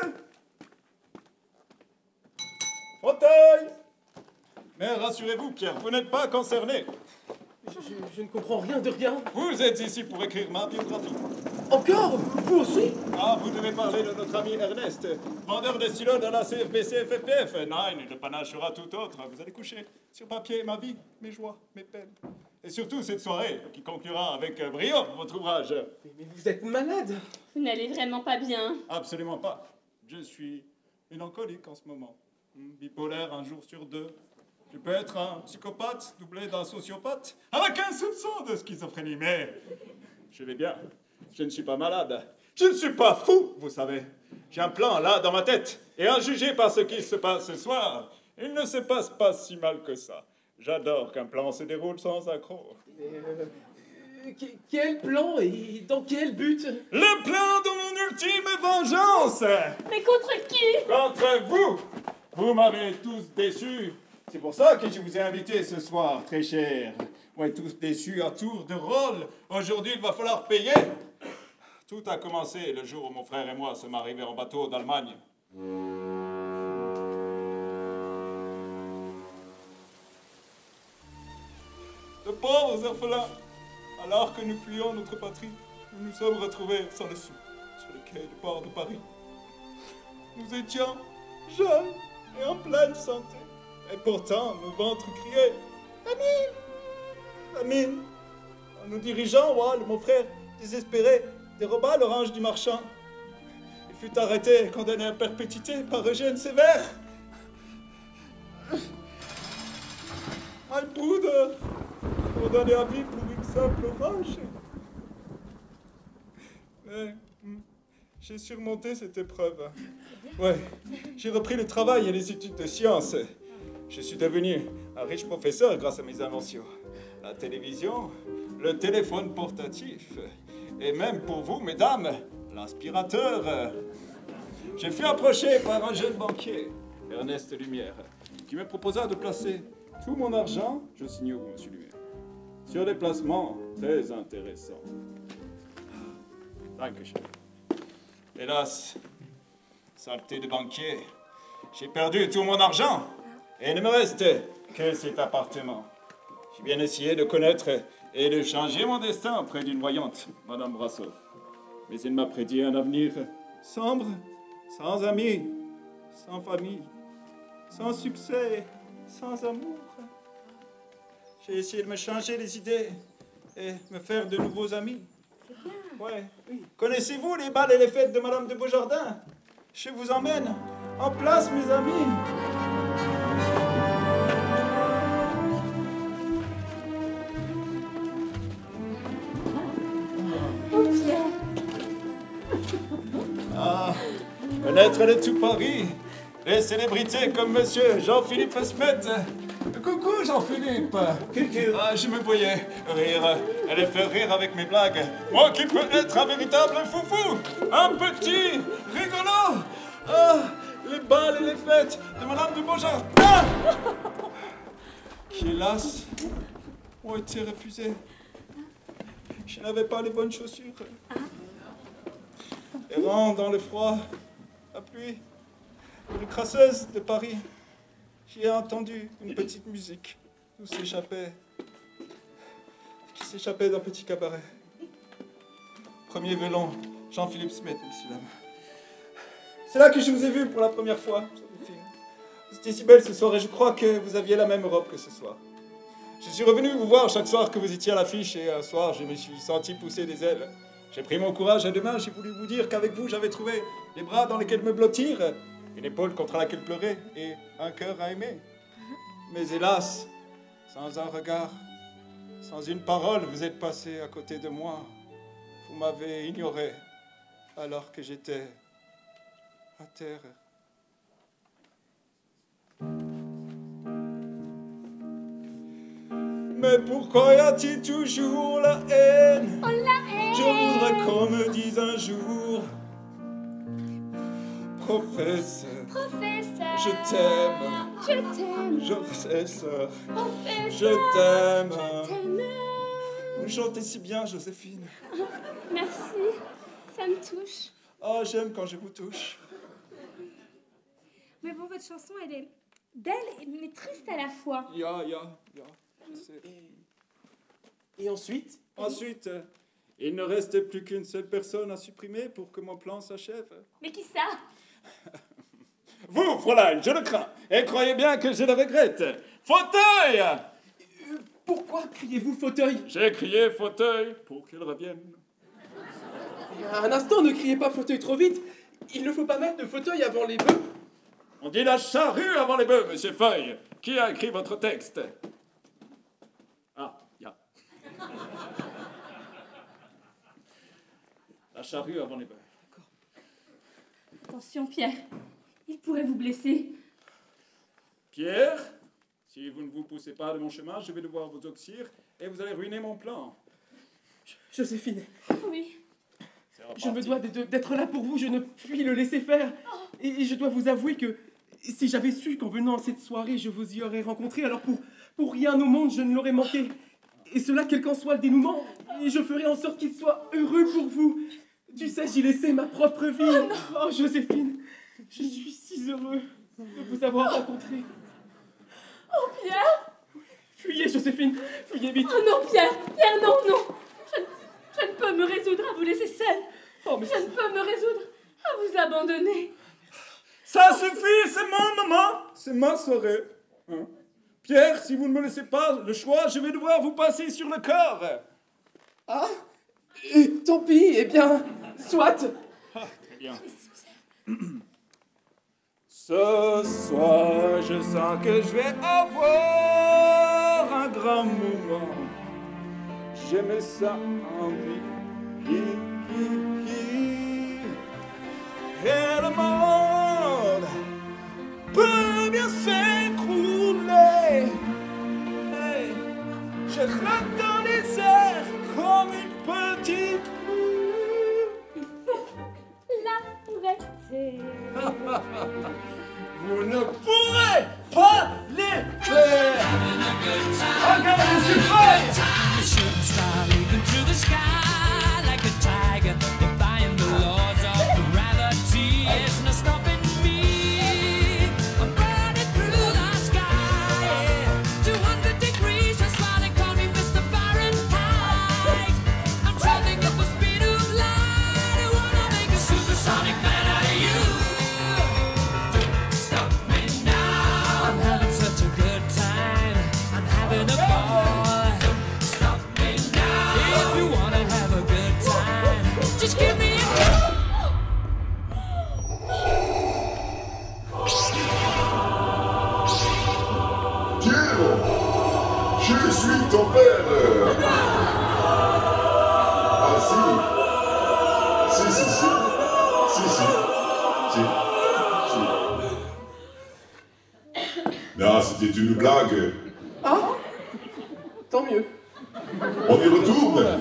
Fauteuil. Mais rassurez-vous, Pierre, vous n'êtes pas concerné. Je ne comprends rien de rien. Vous êtes ici pour écrire ma biographie. Encore? Vous aussi? Ah, vous devez parler de notre ami Ernest, vendeur de stylos dans la CFBC FFPF. Non, le panache sera tout autre. Vous allez coucher sur papier ma vie, mes joies, mes peines. Et surtout cette soirée qui conclura avec brio votre ouvrage. Mais vous êtes malade. Vous n'allez vraiment pas bien. Absolument pas. Je suis mélancolique en ce moment. Bipolaire un jour sur 2. Je peux être un psychopathe doublé d'un sociopathe avec un soupçon de schizophrénie, mais je vais bien. Je ne suis pas malade. Je ne suis pas fou, vous savez. J'ai un plan là dans ma tête. Et à juger par ce qui se passe ce soir, il ne se passe pas si mal que ça. J'adore qu'un plan se déroule sans accroc. Quel plan et dans quel but? Le plan de mon ultime vengeance! Mais contre qui? Contre vous! Vous m'avez tous déçus. C'est pour ça que je vous ai invité ce soir, très cher. On est tous déçus à tour de rôle. Aujourd'hui, il va falloir payer. Tout a commencé le jour où mon frère et moi sommes arrivés en bateau d'Allemagne. De pauvres orphelins, alors que nous fuyions notre patrie, nous nous sommes retrouvés sans le sou sur le quai du port de Paris. Nous étions jeunes et en pleine santé. Et pourtant, nos ventres criaient « Famine ! Famine !» En nous dirigeant, Wall, mon frère, désespéré, déroba l'orange du marchand. Il fut arrêté et condamné à perpétuité par Eugène Sévère. My brother, condamné à vie pour une simple orange. Mais j'ai surmonté cette épreuve. Ouais, j'ai repris le travail et les études de sciences. Je suis devenu un riche professeur grâce à mes inventions. La télévision, le téléphone portatif, et même pour vous, mesdames, l'aspirateur. Je fus approché par un jeune banquier, Ernest Lumière, qui me proposa de placer tout mon argent, je signe où, monsieur Lumière, sur des placements très intéressants. Dankeschön. Hélas, saleté de banquier, j'ai perdu tout mon argent. Et il ne me reste que cet appartement. J'ai bien essayé de connaître et de changer mon destin auprès d'une voyante, Madame Brassov. Mais elle m'a prédit un avenir sombre, sans amis, sans famille, sans succès, sans amour. J'ai essayé de me changer les idées et me faire de nouveaux amis. Ouais, oui. Connaissez-vous les bals et les fêtes de Madame de Beaujardin? Je vous emmène en place, mes amis. Ah, connaître de tout Paris, les célébrités comme Monsieur Jean-Philippe Smet. Coucou Jean-Philippe. Ah, je me voyais rire et les faire rire avec mes blagues. Moi qui peux être un véritable foufou, un petit rigolo. Ah, les balles et les fêtes de Madame de Beaujardin, qui hélas ont été refusées. Je n'avais pas les bonnes chaussures. Errant dans le froid, la pluie, les crasseuses de Paris, j'ai entendu une petite musique qui s'échappait d'un petit cabaret. Premier violon, Jean-Philippe Smet, messieurs dames. C'est là que je vous ai vu pour la première fois. Vous étiez si belle ce soir et je crois que vous aviez la même robe que ce soir. Je suis revenu vous voir chaque soir que vous étiez à l'affiche et un soir je me suis senti pousser des ailes. J'ai pris mon courage à deux mains, j'ai voulu vous dire qu'avec vous j'avais trouvé les bras dans lesquels me blottir, une épaule contre laquelle pleurer et un cœur à aimer. Mais hélas, sans un regard, sans une parole, vous êtes passé à côté de moi. Vous m'avez ignoré alors que j'étais à terre. Mais pourquoi y a-t-il toujours la haine? Oh, la haine! Je voudrais qu'on me dise un jour, professeur, Professeur, je t'aime, je t'aime, professeur, professeur, je t'aime. je t'aime. Vous chantez si bien, Joséphine. Merci, ça me touche. Oh, j'aime quand je vous touche. Mais bon, votre chanson, elle est belle mais triste à la fois. Ya. Et ensuite? Ensuite, il ne reste plus qu'une seule personne à supprimer pour que mon plan s'achève. Mais qui ça? Vous, Fräulein, je le crains. Et croyez bien que je le regrette. Fauteuil! Pourquoi criez-vous fauteuil? J'ai crié fauteuil pour qu'il revienne. Un instant, ne criez pas fauteuil trop vite. Il ne faut pas mettre de fauteuil avant les bœufs. On dit la charrue avant les bœufs, monsieur Feuille. Qui a écrit votre texte? Ah, ya. La charrue avant les bœufs. Attention, Pierre. Il pourrait vous blesser. Pierre, si vous ne vous poussez pas de mon chemin, je vais devoir vous oxyre et vous allez ruiner mon plan. Joséphine. Oui. Je me dois d'être là pour vous, je ne puis le laisser faire. Et je dois vous avouer que si j'avais su qu'en venant à cette soirée, je vous y aurais rencontré, alors pour rien au monde, je ne l'aurais manqué. Et cela, quel qu'en soit le dénouement, et je ferai en sorte qu'il soit heureux pour vous. Tu sais, j'y laissais ma propre vie. Oh, Joséphine, je suis si heureux de vous avoir rencontré. Oh, Pierre! Fuyez, Joséphine, fuyez vite. Oh non, Pierre, non, non. Je ne peux me résoudre à vous laisser seule. Oh, mais... Je ne peux me résoudre à vous abandonner. Ça suffit, c'est mon moment, c'est ma soirée. Hein? Pierre, si vous ne me laissez pas le choix, je vais devoir vous passer sur le corps. Ah, tant pis, eh bien, soit. Ah, très bien. Ce soir, je sens que je vais avoir un grand moment. J'aimais ça en vie. Et le monde peut bien s'écrouler. Hey, je flotte dans les airs comme une petite roue. Il faut l'arrêter. Vous ne pourrez pas les faire. Regardez, je suis prêt. Je suis ton père. Ah si. Si. Non, c'était une blague. Ah, tant mieux. On y retourne.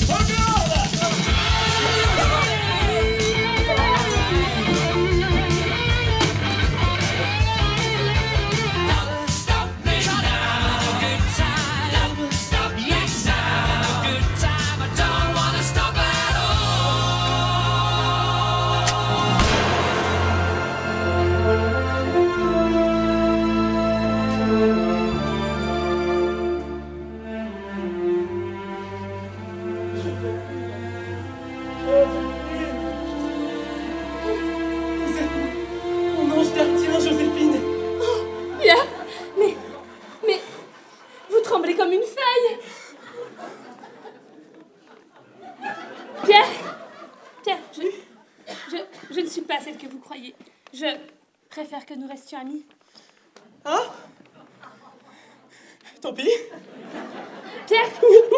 Je préfère que nous restions amis. Hein? Tant pis. Pierre!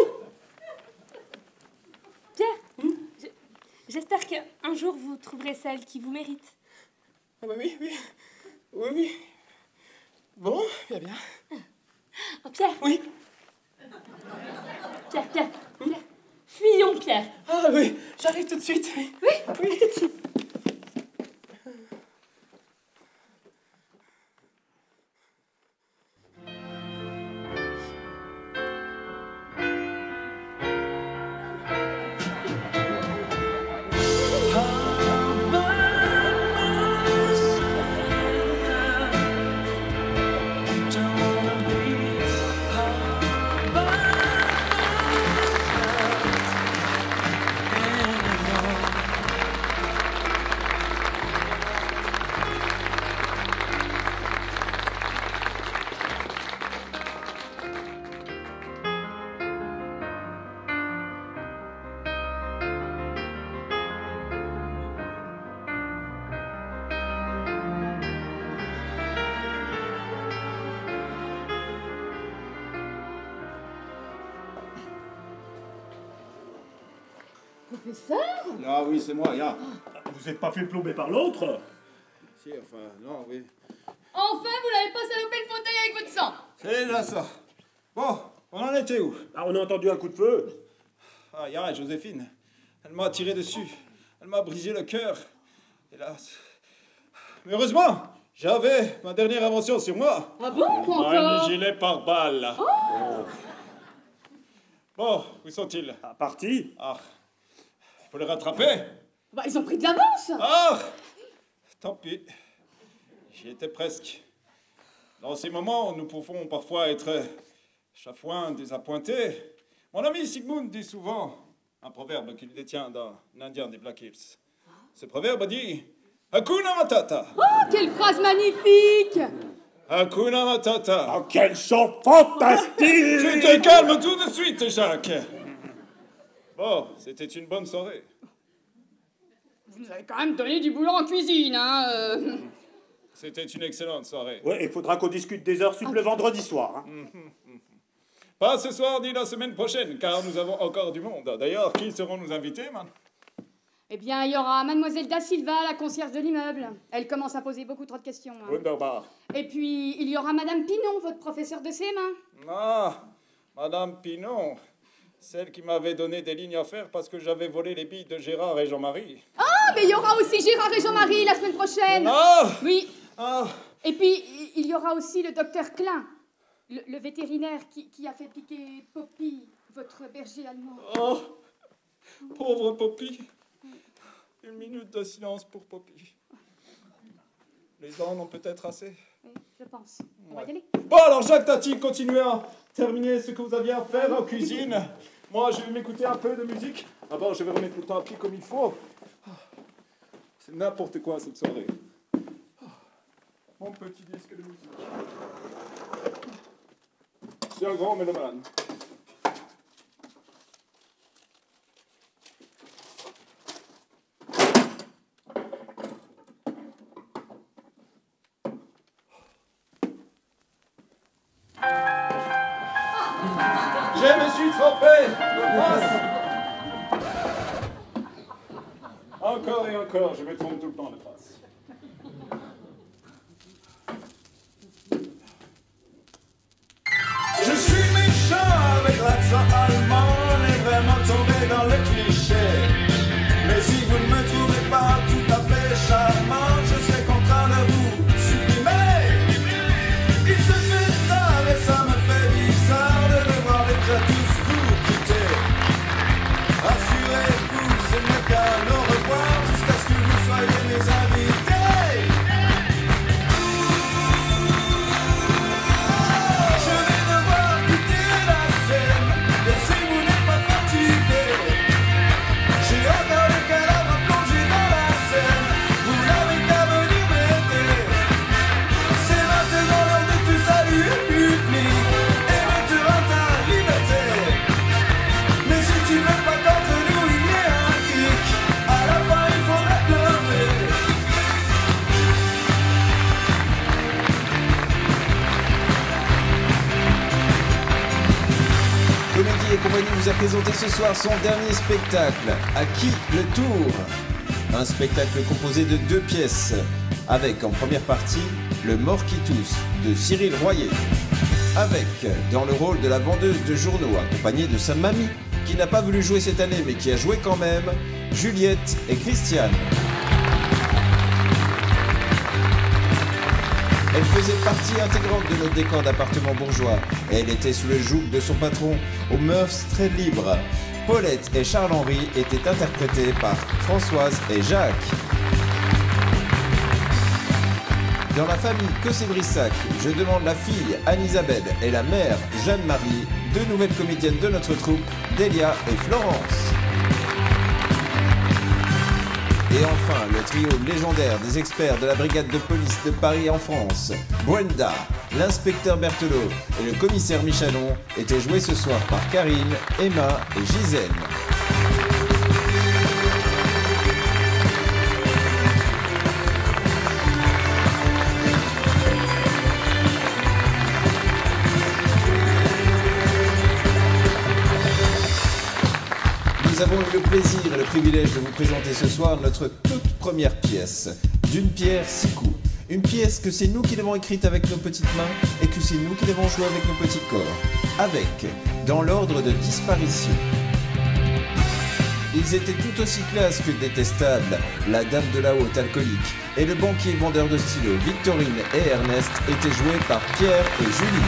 Pierre, j'espère qu'un jour vous trouverez celle qui vous mérite. Ah bah oui. Oui. Bon, bien. Oh, Pierre! Oui. Pierre. Fuyons, Pierre. Ah oui, j'arrive tout de suite. Oui, tout de suite. Professeur? Ah oui, c'est moi, ya. Vous êtes pas fait plomber par l'autre? Si, enfin, non, oui. Enfin, vous n'avez pas salopé le fauteuil avec votre sang! C'est là ça. Bon, on en était où? Ah, on a entendu un coup de feu. Ah, ya, Joséphine. Elle m'a tiré dessus. Elle m'a brisé le cœur. Hélas. Mais heureusement, j'avais ma dernière invention sur moi. Ah bon, quoi Un encore? gilet pare-balles. Oh. Bon, où sont-ils? Partis. Ah, il faut les rattraper. Bah, ils ont pris de l'avance. Ah, tant pis. J'y étais presque. Dans ces moments, nous pouvons parfois être chafouins, désappointés. Mon ami Sigmund dit souvent un proverbe qu'il détient d'un Indien des Black Hills. Ce proverbe dit « Hakuna Matata ». Oh, quelle phrase magnifique! Hakuna Matata. Oh, quel chant fantastique! Tu te calmes tout de suite, Jacques. Bon, c'était une bonne soirée. Vous nous avez quand même donné du boulot en cuisine, hein C'était une excellente soirée. Ouais, il faudra qu'on discute des heures sup le vendredi soir. Hein. Pas ce soir ni la semaine prochaine, car nous avons encore du monde. D'ailleurs, qui seront nos invités, man? Eh bien, il y aura Mademoiselle Da Silva, la concierge de l'immeuble. Elle commence à poser beaucoup trop de questions. Hein. Wunderbar. Et puis, il y aura Madame Pinon, votre professeur de CM1. Ah, Madame Pinon, celle qui m'avait donné des lignes à faire parce que j'avais volé les billes de Gérard et Jean-Marie. Ah, mais il y aura aussi Gérard et Jean-Marie la semaine prochaine. Ah! Oui. Ah! Et puis, il y aura aussi le docteur Klein, le vétérinaire qui a fait piquer Poppy, votre berger allemand. Oh, pauvre Poppy. Une minute de silence pour Poppy. Les gens en ont peut-être assez. Oui, je pense. On va y aller. Bon, alors Jacques, Tati, continuez à terminer ce que vous aviez à faire en cuisine. Moi, je vais m'écouter un peu de musique. D'abord, je vais remettre le tapis comme il faut. C'est n'importe quoi cette soirée. Mon petit disque de musique. C'est un grand mélomane. Je me suis trompé. Encore et encore, je me trompe tout le temps de face. Je suis méchant avec l'accent allemand, on est vraiment tombé dans le cliché. Mais si vous ne me trouvez pas tout à fait charmant, je serai contraint de vous supprimer. Il se fait tard et ça me fait bizarre de devoir déjà tous vous quitter. Rassurez-vous, ce n'est qu'un au revoir jusqu'à ce que vous soyez mes invités. Et compagnie vous a présenté ce soir son dernier spectacle, À qui le tour? Un spectacle composé de 2 pièces, avec en première partie Le Mort qui tousse de Cyril Royer, avec dans le rôle de la vendeuse de journaux, accompagnée de sa mamie, qui n'a pas voulu jouer cette année mais qui a joué quand même, Juliette et Christiane. Elle faisait partie intégrante de notre décor d'appartement bourgeois et elle était sous le joug de son patron, aux mœurs très libres. Paulette et Charles-Henri étaient interprétés par Françoise et Jacques. Dans la famille Cossé-Brissac, je demande la fille Anne-Isabelle et la mère Jeanne-Marie, 2 nouvelles comédiennes de notre troupe, Delia et Florence. Et enfin, le trio légendaire des experts de la brigade de police de Paris en France, Brenda, l'inspecteur Berthelot et le commissaire Michalon, étaient joués ce soir par Karine, Emma et Gisèle. Nous avons eu le plaisir et le privilège de vous présenter ce soir notre toute première pièce, D'une pierre 6 coups. Une pièce que c'est nous qui l'avons écrite avec nos petites mains et que c'est nous qui l'avons jouée avec nos petits corps. Avec, dans l'ordre de disparition. Ils étaient tout aussi classe que détestables, la dame de la haute alcoolique et le banquier vendeur de stylos Victorine et Ernest étaient joués par Pierre et Julie.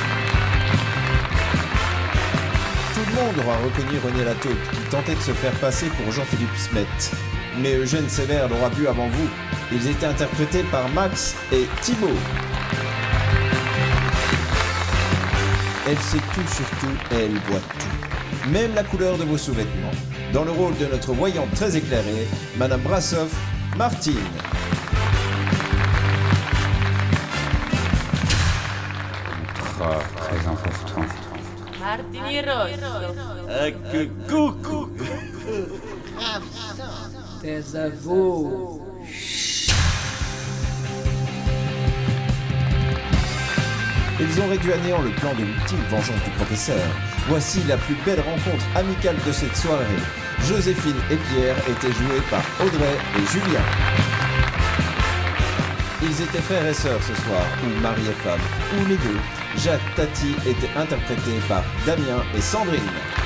Tout le monde aura reconnu René Lataupe qui tentait de se faire passer pour Jean-Philippe Smet. Mais Eugène Sévère l'aura vu avant vous. Ils étaient interprétés par Max et Thibaut. Elle sait tout sur tout et elle voit tout. Même la couleur de vos sous-vêtements. Dans le rôle de notre voyante très éclairée, Madame Brassoff, Martine. Très important. Martini Rosso. Que coucou. Tes aveux. Ils ont réduit à néant le plan de l'ultime vengeance du professeur. Voici la plus belle rencontre amicale de cette soirée. Joséphine et Pierre étaient joués par Audrey et Julien. Ils étaient frères et sœurs ce soir, ou mari et femme, ou les deux. Jacques Tati était interprété par Damien et Sandrine.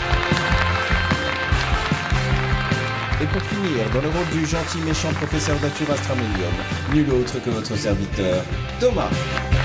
Et pour finir, dans le rôle du gentil méchant professeur Natura Stramelium, nul autre que votre serviteur, Thomas.